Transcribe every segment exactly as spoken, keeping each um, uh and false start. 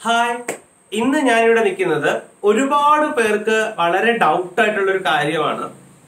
Hi, ഇന്ന് ഞാനിവിടെ നിൽക്കുന്നത് ഒരുപാട് പേർക്ക് വളരെ ഡൗട്ട് ആയിട്ടുള്ള ഒരു കാര്യമാണ്.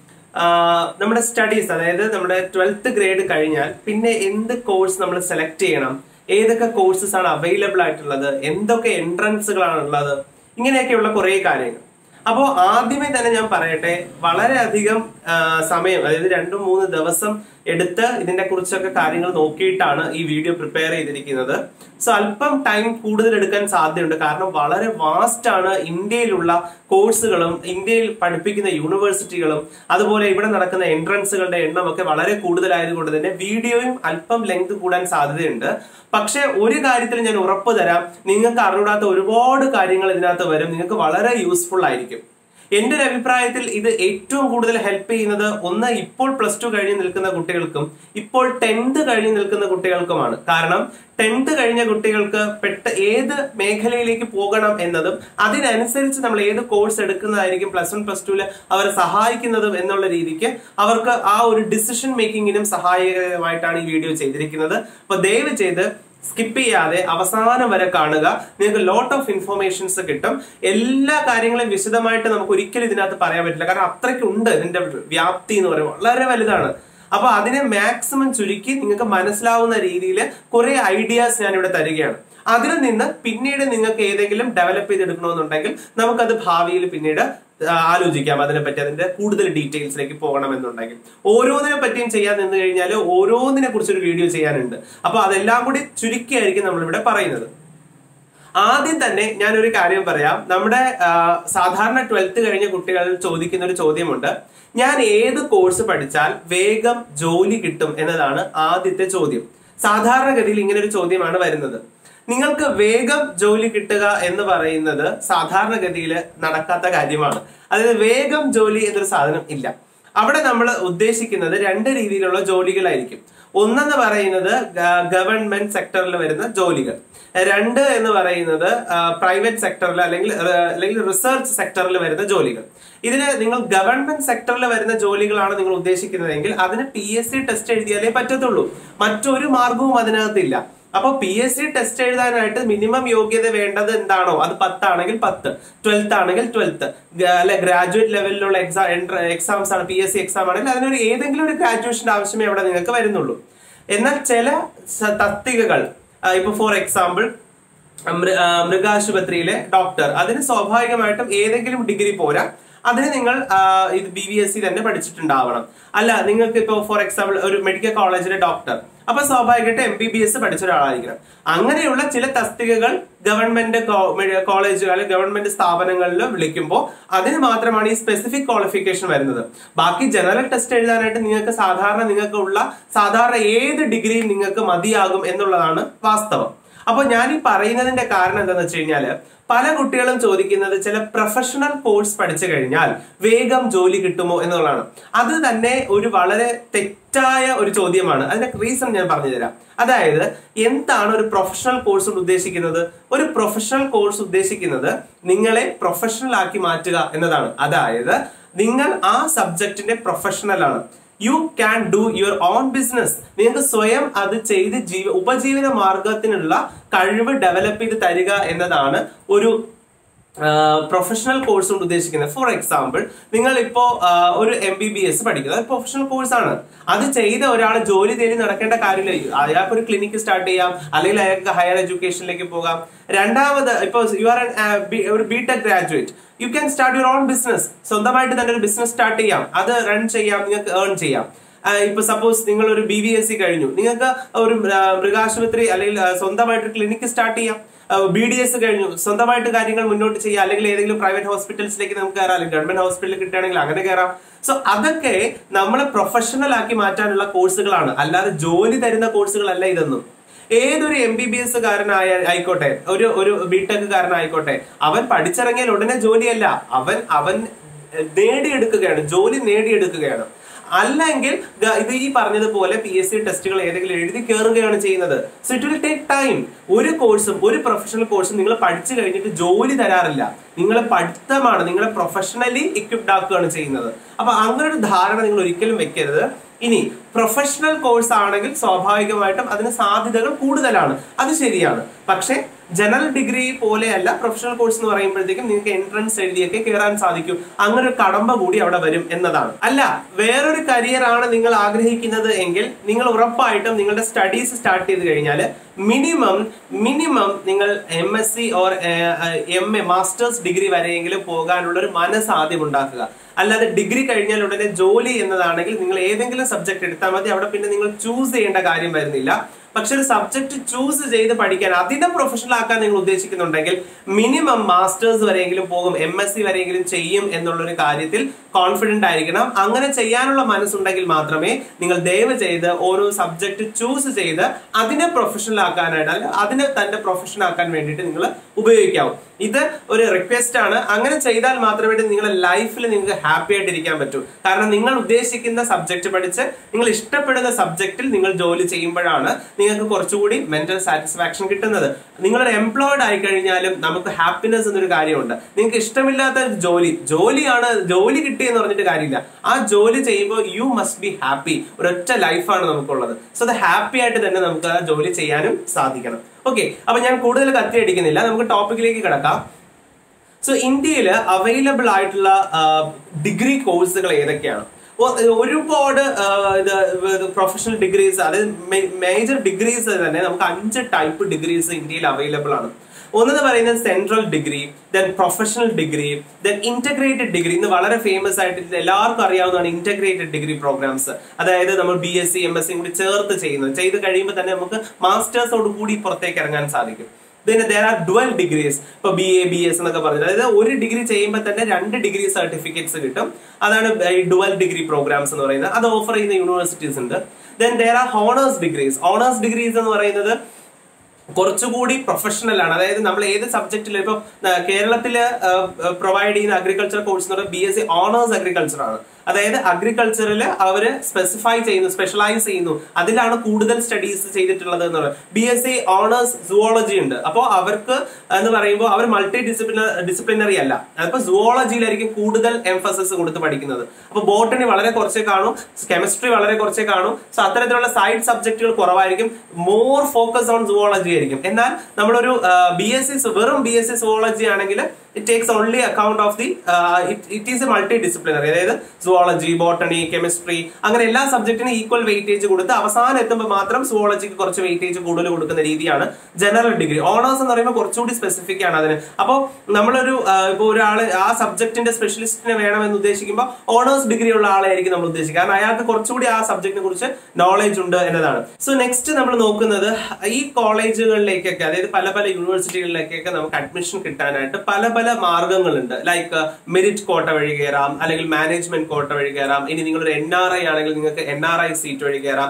നമ്മുടെ സ്റ്റഡീസ്, അതായത് നമ്മുടെ ട്വൽത്ത് ഗ്രേഡ് കഴിഞ്ഞാൽ പിന്നെ എന്ത് കോഴ്സ് നമ്മൾ സെലക്ട് ചെയ്യണം, ഏതൊക്കെ കോഴ്സസ് ആണ് അവൈലബിൾ ആയിട്ടുള്ളത്, എന്തൊക്കെ എൻട്രൻസുകളാണ് ഉള്ളത്, ഇങ്ങനെയൊക്കെയുള്ള കുറെ കാര്യങ്ങൾ. അപ്പോൾ ആദ്യമേ തന്നെ ഞാൻ പറയട്ടെ, വളരെയധികം സമയം, അതായത് രണ്ടു മൂന്ന് ദിവസം എടുത്ത് ഇതിനെ കുറിച്ചൊക്കെ കാര്യങ്ങൾ നോക്കിയിട്ടാണ് ഈ വീഡിയോ പ്രിപ്പയർ ചെയ്തിരിക്കുന്നത്. സോ അല്പം ടൈം കൂടുതൽ എടുക്കാൻ സാധ്യതയുണ്ട്, കാരണം വളരെ വാസ്റ്റ് ആണ് ഇന്ത്യയിലുള്ള കോഴ്സുകളും ഇന്ത്യയിൽ പഠിപ്പിക്കുന്ന യൂണിവേഴ്സിറ്റികളും അതുപോലെ ഇവിടെ നടക്കുന്ന എൻട്രൻസുകളുടെ എണ്ണം ഒക്കെ വളരെ കൂടുതലായതുകൊണ്ട് തന്നെ വീഡിയോയും അല്പം ലെങ്ത് കൂടാൻ സാധ്യതയുണ്ട്. പക്ഷെ ഒരു കാര്യത്തിൽ ഞാൻ ഉറപ്പ് തരാം, നിങ്ങൾക്ക് അറിഞ്ഞൂടാത്ത ഒരുപാട് കാര്യങ്ങൾ ഇതിനകത്ത് വരും, നിങ്ങൾക്ക് വളരെ യൂസ്ഫുൾ ആയിരിക്കും. എന്റെ ഒരു അഭിപ്രായത്തിൽ ഇത് ഏറ്റവും കൂടുതൽ ഹെൽപ്പ് ചെയ്യുന്നത് ഒന്ന് ഇപ്പോൾ പ്ലസ് ടു കഴിഞ്ഞ് നിൽക്കുന്ന കുട്ടികൾക്കും ഇപ്പോൾ ടെൻത്ത് കഴിഞ്ഞ് നിൽക്കുന്ന കുട്ടികൾക്കുമാണ്. കാരണം ടെൻത്ത് കഴിഞ്ഞ കുട്ടികൾക്ക് പെട്ട ഏത് മേഖലയിലേക്ക് പോകണം എന്നതും അതിനനുസരിച്ച് നമ്മൾ ഏത് കോഴ്സ് എടുക്കുന്നതായിരിക്കും പ്ലസ് വൺ പ്ലസ് ടുവിൽ അവരെ സഹായിക്കുന്നതും എന്നുള്ള രീതിക്ക് അവർക്ക് ആ ഒരു ഡിസിഷൻ മേക്കിങ്ങിനും സഹായകരമായിട്ടാണ് ഈ വീഡിയോ ചെയ്തിരിക്കുന്നത്. അപ്പൊ ദയവ് ചെയ്ത് സ്കിപ്പ് ചെയ്യാതെ അവസാനം വരെ കാണുക. നിങ്ങൾക്ക് ലോട്ട് ഓഫ് ഇൻഫോർമേഷൻസ് കിട്ടും. എല്ലാ കാര്യങ്ങളും വിശദമായിട്ട് നമുക്ക് ഒരിക്കലും ഇതിനകത്ത് പറയാൻ പറ്റില്ല, കാരണം അത്രയ്ക്കുണ്ട്. ഇതിന്റെ വ്യാപ്തി എന്ന് പറയുന്നത് വളരെ വലുതാണ്. അപ്പൊ അതിനെ മാക്സിമം ചുരുക്കി നിങ്ങൾക്ക് മനസ്സിലാവുന്ന രീതിയിൽ കുറെ ഐഡിയാസ് ഞാൻ ഇവിടെ തരികയാണ്. അതിൽ നിന്ന് പിന്നീട് നിങ്ങൾക്ക് ഏതെങ്കിലും ഡെവലപ്പ് ചെയ്തെടുക്കണമെന്നുണ്ടെങ്കിൽ നമുക്കത് ഭാവിയിൽ പിന്നീട് ആലോചിക്കാം. അതിനെപ്പറ്റി അതിന്റെ കൂടുതൽ ഡീറ്റെയിൽസിലേക്ക് പോകണമെന്നുണ്ടെങ്കിൽ ഓരോന്നിനെ പറ്റിയും ചെയ്യാൻ നിന്ന് കഴിഞ്ഞാൽ ഓരോന്നിനെ കുറിച്ചൊരു വീഡിയോ ചെയ്യാനുണ്ട്. അപ്പൊ അതെല്ലാം കൂടി ചുരുക്കിയായിരിക്കും നമ്മളിവിടെ പറയുന്നത്. ആദ്യം തന്നെ ഞാനൊരു കാര്യം പറയാം. നമ്മുടെ സാധാരണ ട്വൽത്ത് കഴിഞ്ഞ കുട്ടികൾ ചോദിക്കുന്ന ഒരു ചോദ്യമുണ്ട്, ഞാൻ ഏത് കോഴ്സ് പഠിച്ചാൽ വേഗം ജോലി കിട്ടും എന്നതാണ് ആദ്യത്തെ ചോദ്യം. സാധാരണഗതിയിൽ ഇങ്ങനെ ഒരു ചോദ്യമാണ് വരുന്നത്. നിങ്ങൾക്ക് വേഗം ജോലി കിട്ടുക എന്ന് പറയുന്നത് സാധാരണഗതിയിൽ നടക്കാത്ത കാര്യമാണ്. അതായത് വേഗം ജോലി എന്നൊരു സാധനം ഇല്ല. അവിടെ നമ്മൾ ഉദ്ദേശിക്കുന്നത് രണ്ട് രീതിയിലുള്ള ജോലികളായിരിക്കും. ഒന്നെന്ന് പറയുന്നത് ഗവൺമെന്റ് സെക്ടറിൽ വരുന്ന ജോലികൾ, രണ്ട് എന്ന് പറയുന്നത് പ്രൈവറ്റ് സെക്ടറിൽ അല്ലെങ്കിൽ അല്ലെങ്കിൽ റിസർച്ച് സെക്ടറിൽ വരുന്ന ജോലികൾ. ഇതിന് നിങ്ങൾ ഗവൺമെന്റ് സെക്ടറിൽ വരുന്ന ജോലികളാണ് നിങ്ങൾ ഉദ്ദേശിക്കുന്നതെങ്കിൽ അതിന് പി എസ് സി ടെസ്റ്റ് എഴുതിയാലേ പറ്റത്തുള്ളൂ, മറ്റൊരു മാർഗവും അതിനകത്തില്ല. അപ്പൊ പി എസ് സി ടെസ്റ്റ് എഴുതാനായിട്ട് മിനിമം യോഗ്യത വേണ്ടത് എന്താണോ അത് പത്താണെങ്കിൽ പത്ത്, ട്വൽത്ത് ആണെങ്കിൽ ട്വൽത്ത്, അല്ലെ ഗ്രാജുവേറ്റ് ലെവലിലുള്ള എക്സാം എക്സാംസ് ആണ് പി എസ് സി എക്സാം ആണെങ്കിൽ അതിനൊരു ഏതെങ്കിലും ഒരു ഗ്രാജുവേഷൻ ആവശ്യമേ അവിടെ നിങ്ങൾക്ക് വരുന്നുള്ളൂ. എന്നാൽ ചില തസ്തികകൾ, ഇപ്പൊ ഫോർ എക്സാമ്പിൾ മൃഗാശുപത്രിയിലെ ഡോക്ടർ, അതിന് സ്വാഭാവികമായിട്ടും ഏതെങ്കിലും ഡിഗ്രി പോരാ, അതിന് നിങ്ങൾ ഇത് ബി വി എസ് സി തന്നെ പഠിച്ചിട്ടുണ്ടാവണം. അല്ല, നിങ്ങൾക്ക് ഇപ്പോൾ ഫോർ എക്സാമ്പിൾ ഒരു മെഡിക്കൽ കോളേജിലെ ഡോക്ടർ, അപ്പൊ സ്വാഭാവികമായിട്ട് എം ബി ബി എസ് പഠിച്ച ഒരാളായിരിക്കണം. അങ്ങനെയുള്ള ചില തസ്തികകൾ ഗവൺമെന്റ് കോളേജുകൾ അല്ലെങ്കിൽ ഗവൺമെന്റ് സ്ഥാപനങ്ങളിൽ വിളിക്കുമ്പോൾ അതിന് മാത്രമാണ് ഈ സ്പെസിഫിക് ക്വാളിഫിക്കേഷൻ വരുന്നത്. ബാക്കി ജനറൽ ടെസ്റ്റ് എഴുതാനായിട്ട് നിങ്ങൾക്ക് സാധാരണ നിങ്ങൾക്ക് ഉള്ള സാധാരണ ഏത് ഡിഗ്രിയും നിങ്ങൾക്ക് മതിയാകും എന്നുള്ളതാണ് വാസ്തവം. അപ്പൊ ഞാൻ ഈ പറയുന്നതിന്റെ കാരണം എന്താണെന്ന് വെച്ച് കഴിഞ്ഞാല് പല കുട്ടികളും ചോദിക്കുന്നത് ചില പ്രൊഫഷണൽ കോഴ്സ് പഠിച്ചു കഴിഞ്ഞാൽ വേഗം ജോലി കിട്ടുമോ എന്നുള്ളതാണ്. അത് തന്നെ ഒരു വളരെ തെറ്റായ ഒരു ചോദ്യമാണ്. അതിന്റെ റീസൺ ഞാൻ പറഞ്ഞു തരാം. അതായത് എന്താണ് ഒരു പ്രൊഫഷണൽ കോഴ്സ് കൊണ്ട് ഉദ്ദേശിക്കുന്നത്? ഒരു പ്രൊഫഷണൽ കോഴ്സ് ഉദ്ദേശിക്കുന്നത് നിങ്ങളെ പ്രൊഫഷണൽ ആക്കി മാറ്റുക എന്നതാണ്. അതായത് നിങ്ങൾ ആ സബ്ജക്റ്റിന്റെ പ്രൊഫഷണൽ ആണ്. You can do your own business. നിങ്ങൾക്ക് സ്വയം അത് ചെയ്ത് ജീവ ഉപജീവന മാർഗത്തിനുള്ള കഴിവ് ഡെവലപ്പ് ചെയ്ത് തരിക എന്നതാണ് ഒരു പ്രൊഫഷണൽ കോഴ്സ് കൊണ്ട് ഉദ്ദേശിക്കുന്നത്. ഫോർ എക്സാമ്പിൾ, നിങ്ങൾ ഇപ്പോ ഒരു എം ബി ബി എസ് പഠിക്കുന്നത് ഒരു പ്രൊഫഷണൽ കോഴ്സ് ആണ്. അത് ചെയ്ത ഒരാൾ ജോലി തേടി നടക്കേണ്ട കാര്യമില്ല. അയാൾക്ക് ഒരു ക്ലിനിക്ക് സ്റ്റാർട്ട് ചെയ്യാം, അല്ലെങ്കിൽ അയാൾക്ക് ഹയർ എഡ്യൂക്കേഷനിലേക്ക് പോകാം. രണ്ടാമത്, ഇപ്പൊ യു ആർ ഒരു B tech graduate, you can start your own business. സ്വന്തമായിട്ട് തന്നെ ഒരു ബിസിനസ് സ്റ്റാർട്ട് ചെയ്യാം, അത് റൺ ചെയ്യാം, നിങ്ങൾക്ക് ഏൺ ചെയ്യാം. ഇപ്പൊ സപ്പോസ് നിങ്ങൾ ഒരു ബി വി എസ് സി കഴിഞ്ഞു, നിങ്ങൾക്ക് ഒരു മൃഗാശുപത്രി അല്ലെങ്കിൽ സ്വന്തമായിട്ട് ക്ലിനിക്ക് സ്റ്റാർട്ട് ചെയ്യാം. ബി ഡി എസ് കഴിഞ്ഞു, സ്വന്തമായിട്ട് കാര്യങ്ങൾ മുന്നോട്ട് ചെയ്യാം, അല്ലെങ്കിൽ ഏതെങ്കിലും പ്രൈവറ്റ് ഹോസ്പിറ്റൽസിലേക്ക് നമുക്ക് കയറാം, അല്ലെങ്കിൽ ഗവൺമെന്റ് ഹോസ്പിറ്റലിൽ കിട്ടുകയാണെങ്കിൽ അങ്ങനെ കയറാം. സോ അതൊക്കെ നമ്മളെ പ്രൊഫഷണൽ ആക്കി മാറ്റാനുള്ള കോഴ്സുകളാണ്, അല്ലാതെ ജോലി തരുന്ന കോഴ്സുകളല്ല ഇതൊന്നും. ഏതൊരു എം ബി ബി എസ് കാരനായ ആയിക്കോട്ടെ, ഒരു ഒരു ബി ടെക് കാരനായിക്കോട്ടെ, അവൻ പഠിച്ചിറങ്ങിയാൽ ഉടനെ ജോലിയല്ല, അവൻ അവൻ നേടിയെടുക്കുകയാണ്, ജോലി നേടിയെടുക്കുകയാണ്. അല്ലെങ്കിൽ ഇത് ഈ പറഞ്ഞതുപോലെ പി എസ് സി ടെസ്റ്റുകൾ ഏതെങ്കിലും എഴുതി കയറുകയാണ് ചെയ്യുന്നത്. So it will take time. ഒരു കോഴ്സും ഒരു പ്രൊഫഷണൽ കോഴ്സും നിങ്ങൾ പഠിച്ചു കഴിഞ്ഞിട്ട് ജോലി തരാറില്ല. നിങ്ങളെ പഠിത്തമാണ്, നിങ്ങളെ പ്രൊഫഷണലി ഇക്വിപ്ഡ് ആക്കുകയാണ് ചെയ്യുന്നത്. അപ്പൊ അങ്ങനെ ഒരു ധാരണ നിങ്ങൾ ഒരിക്കലും വെക്കരുത്. ഇനി പ്രൊഫഷണൽ കോഴ്സ് ആണെങ്കിൽ സ്വാഭാവികമായിട്ടും അതിന് സാധ്യതകൾ കൂടുതലാണ്, അത് ശരിയാണ്. പക്ഷെ ജനറൽ ഡിഗ്രി പോലെയല്ല പ്രൊഫഷണൽ കോഴ്സ് എന്ന് പറയുമ്പോഴത്തേക്കും നിങ്ങൾക്ക് എൻട്രൻസ് എഴുതിയൊക്കെ കയറാൻ സാധിക്കും. അങ്ങനെ ഒരു കടമ്പ കൂടി അവിടെ വരും എന്നതാണ്. അല്ല, വേറൊരു കരിയർ ആണ് നിങ്ങൾ ആഗ്രഹിക്കുന്നത് എങ്കിൽ നിങ്ങൾ ഉറപ്പായിട്ടും നിങ്ങളുടെ സ്റ്റഡീസ് സ്റ്റാർട്ട് ചെയ്ത് കഴിഞ്ഞാൽ മിനിമം മിനിമം നിങ്ങൾ M S C or M A masters degree വരെയെങ്കിലും പോകാനുള്ള ഒരു മനസ്സ് ആദ്യം ഉണ്ടാക്കുക. അല്ലാതെ ഡിഗ്രി കഴിഞ്ഞാൽ ഉടനെ ജോലി എന്നതാണെങ്കിൽ നിങ്ങൾ ഏതെങ്കിലും സബ്ജക്ട് എടുത്താൽ മതി. അവിടെ പിന്നെ നിങ്ങൾ ചൂസ് ചെയ്യേണ്ട കാര്യം വരുന്നില്ല. പക്ഷെ ഒരു സബ്ജക്ട് ചൂസ് ചെയ്ത് പഠിക്കാൻ അതിനെ പ്രൊഫഷണൽ ആക്കാൻ നിങ്ങൾ ഉദ്ദേശിക്കുന്നുണ്ടെങ്കിൽ മിനിമം മാസ്റ്റേഴ്സ് വരെയെങ്കിലും പോകും, എം എസ് സി വരെയെങ്കിലും ചെയ്യും എന്നുള്ളൊരു കാര്യത്തിൽ കോൺഫിഡന്റ് ആയിരിക്കണം. അങ്ങനെ ചെയ്യാനുള്ള മനസ്സുണ്ടെങ്കിൽ മാത്രമേ നിങ്ങൾ ദയവ് ചെയ്ത് ഓരോ സബ്ജക്ട് ചൂസ് ചെയ്ത് അതിനെ പ്രൊഫഷണൽ ആക്കാനായിട്ട് അല്ല അതിനെ തന്റെ പ്രൊഫഷൻ ആക്കാൻ വേണ്ടിയിട്ട് നിങ്ങൾ ഉപയോഗിക്കാവൂ. ഇത് ഒരു റിക്വസ്റ്റ് ആണ്. അങ്ങനെ ചെയ്താൽ മാത്രമേ നിങ്ങളുടെ ലൈഫിൽ നിങ്ങൾക്ക് ഹാപ്പി ആയിട്ട് ഇരിക്കാൻ പറ്റൂ. കാരണം നിങ്ങൾ ഉദ്ദേശിക്കുന്ന സബ്ജക്ട് പഠിച്ച് നിങ്ങൾ ഇഷ്ടപ്പെടുന്ന സബ്ജക്റ്റിൽ നിങ്ങൾ ജോലി ചെയ്യുമ്പോഴാണ് നിങ്ങൾക്ക് കുറച്ചുകൂടി മെന്റൽ സാറ്റിസ്ഫാക്ഷൻ കിട്ടുന്നത്. നിങ്ങളൊരു എംപ്ലോയിഡ് ആയി കഴിഞ്ഞാലും നമുക്ക് ഹാപ്പിനെസ് എന്നൊരു കാര്യമുണ്ട്. നിങ്ങൾക്ക് ഇഷ്ടമില്ലാത്ത ജോലി ജോലിയാണ് ജോലി കിട്ടിയെന്ന് പറഞ്ഞിട്ട് കാര്യമില്ല. ആ ജോലി ചെയ്യുമ്പോൾ യു മസ്റ്റ് ബി ഹാപ്പി. ഒരൊറ്റ ലൈഫാണ് നമുക്കുള്ളത്. സോ അത് ഹാപ്പി ആയിട്ട് തന്നെ നമുക്ക് ആ ജോലി ചെയ്യാനും സാധിക്കണം. ഓക്കെ, അപ്പൊ ഞാൻ കൂടുതൽ കത്തി അടിക്കുന്നില്ല, നമുക്ക് ടോപ്പിക്കിലേക്ക് കിടക്കാം. സോ ഇന്ത്യയിൽ അവൈലബിൾ ആയിട്ടുള്ള ഡിഗ്രി കോഴ്സുകൾ ഏതൊക്കെയാണ്? ഒരുപാട് ഇത് പ്രൊഫഷണൽ ഡിഗ്രീസ്, അതായത് മേജർ ഡിഗ്രീസ് തന്നെ നമുക്ക് അഞ്ച് ടൈപ്പ് ഡിഗ്രീസ് ഇന്ത്യയിൽ അവൈലബിൾ ആണ്. ഒന്നെന്ന് പറയുന്നത് central degree, then professional degree, then integrated degree. ഇന്ന് വളരെ ഫേമസ് ആയിട്ട് എല്ലാവർക്കും അറിയാവുന്നതാണ് ഇന്റഗ്രേറ്റഡ് ഡിഗ്രി പ്രോഗ്രാംസ്. അതായത് നമ്മൾ B S C M S C കൂടി ചേർത്ത് ചെയ്യുന്നത്. ചെയ്ത് കഴിയുമ്പോൾ തന്നെ നമുക്ക് മാസ്റ്റേഴ്സോട് കൂടി പുറത്തേക്ക് ഇറങ്ങാൻ സാധിക്കും. Then there are dual degrees. ഇപ്പൊ ബി എ ബി എസ് എന്നൊക്കെ പറഞ്ഞത്, അതായത് ഒരു ഡിഗ്രി ചെയ്യുമ്പോൾ തന്നെ രണ്ട് ഡിഗ്രി സർട്ടിഫിക്കറ്റ്സ് കിട്ടും. അതാണ് ഈ ഡുവൽ ഡിഗ്രി പ്രോഗ്രാംസ് എന്ന് പറയുന്നത്. അത് ഓഫർ ചെയ്യുന്ന യൂണിവേഴ്സിറ്റീസ് ഉണ്ട്. Then there are honors degrees. Honors degrees എന്ന് പറയുന്നത് കുറച്ചുകൂടി പ്രൊഫഷണൽ ആണ്. അതായത് നമ്മൾ ഏത് സബ്ജക്റ്റിൽ ഇപ്പൊ കേരളത്തില് പ്രൊവൈഡ് ചെയ്യുന്ന അഗ്രികൾച്ചർ കോഴ്സ് എന്ന് പറയുന്നത് B S C honours agriculture ആണ്. അതായത് അഗ്രികൾച്ചറിൽ അവര് സ്പെസിഫൈ ചെയ്യുന്നു, സ്പെഷ്യലൈസ് ചെയ്യുന്നു, അതിലാണ് കൂടുതൽ സ്റ്റഡീസ് ചെയ്തിട്ടുള്ളത് എന്ന് പറയുന്നത്. B S C honours zoology ഉണ്ട്. അപ്പോൾ അവർക്ക് എന്ന് പറയുമ്പോൾ അവർ മൾട്ടി ഡിസിപ്ലിന ഡിസിപ്ലിനറി അല്ല. അപ്പൊ സുവോളജിയിലായിരിക്കും കൂടുതൽ എംഫസിസ് കൊടുത്ത് പഠിക്കുന്നത്. അപ്പൊ ബോട്ടണി വളരെ കുറച്ചേ കാണും, കെമിസ്ട്രി വളരെ കുറച്ചേ കാണും. സോ അത്തരത്തിലുള്ള സൈഡ് സബ്ജക്റ്റുകൾ കുറവായിരിക്കും. മോർ ഫോക്കസ് ഓൺ സുവോളജി ആയിരിക്കും. എന്നാൽ നമ്മളൊരു ബി എസ് സി വെറും ബി എസ് സി സുവോളജി ആണെങ്കിൽ it takes only account of the it is a multi disciplinary. അതായത് സുവോളജി, ബോട്ടണി, കെമിസ്ട്രി അങ്ങനെ എല്ലാ സബ്ജക്റ്റിനും ഈക്വൽ വെയിറ്റേജ് കൊടുത്ത് അവസാനം എത്തുമ്പോൾ മാത്രം സുവോളജിക്ക് കുറച്ച് വെയിറ്റേജ് കൂടുതൽ കൊടുക്കുന്ന രീതിയാണ് ജനറൽ ഡിഗ്രി. ഓണേഴ്സ് എന്ന് പറയുമ്പോൾ കുറച്ചുകൂടി സ്പെസിഫിക് ആണ് അതിന്. അപ്പോൾ നമ്മളൊരു ഇപ്പോൾ ഒരാള് ആ സബ്ജക്റ്റിന്റെ സ്പെഷ്യലിസ്റ്റിനെ വേണമെന്ന് ഉദ്ദേശിക്കുമ്പോൾ ഓണേഴ്സ് ഡിഗ്രി ഉള്ള ആളായിരിക്കും നമ്മൾ ഉദ്ദേശിക്കുക. കാരണം അയാൾക്ക് കുറച്ചുകൂടി ആ സബ്ജക്റ്റിനെ കുറിച്ച് നോളേജ് ഉണ്ട് എന്നതാണ്. സോ നെക്സ്റ്റ് നമ്മൾ നോക്കുന്നത് ഈ കോളേജുകളിലേക്കൊക്കെ, അതായത് പല പല യൂണിവേഴ്സിറ്റികളിലേക്കൊക്കെ നമുക്ക് അഡ്മിഷൻ കിട്ടാനായിട്ട് പല പല മാർഗങ്ങളുണ്ട്. ലൈക്ക് മെറിറ്റ് കോട്ട വഴി കയറാം, അല്ലെങ്കിൽ മാനേജ്മെന്റ് കോട്ട വഴി കയറാം. ഇനി നിങ്ങളൊരു എൻ ആർ ഐ ആണെങ്കിൽ നിങ്ങൾക്ക് എൻ ആർ ഐ സീറ്റ് വഴി കയറാം.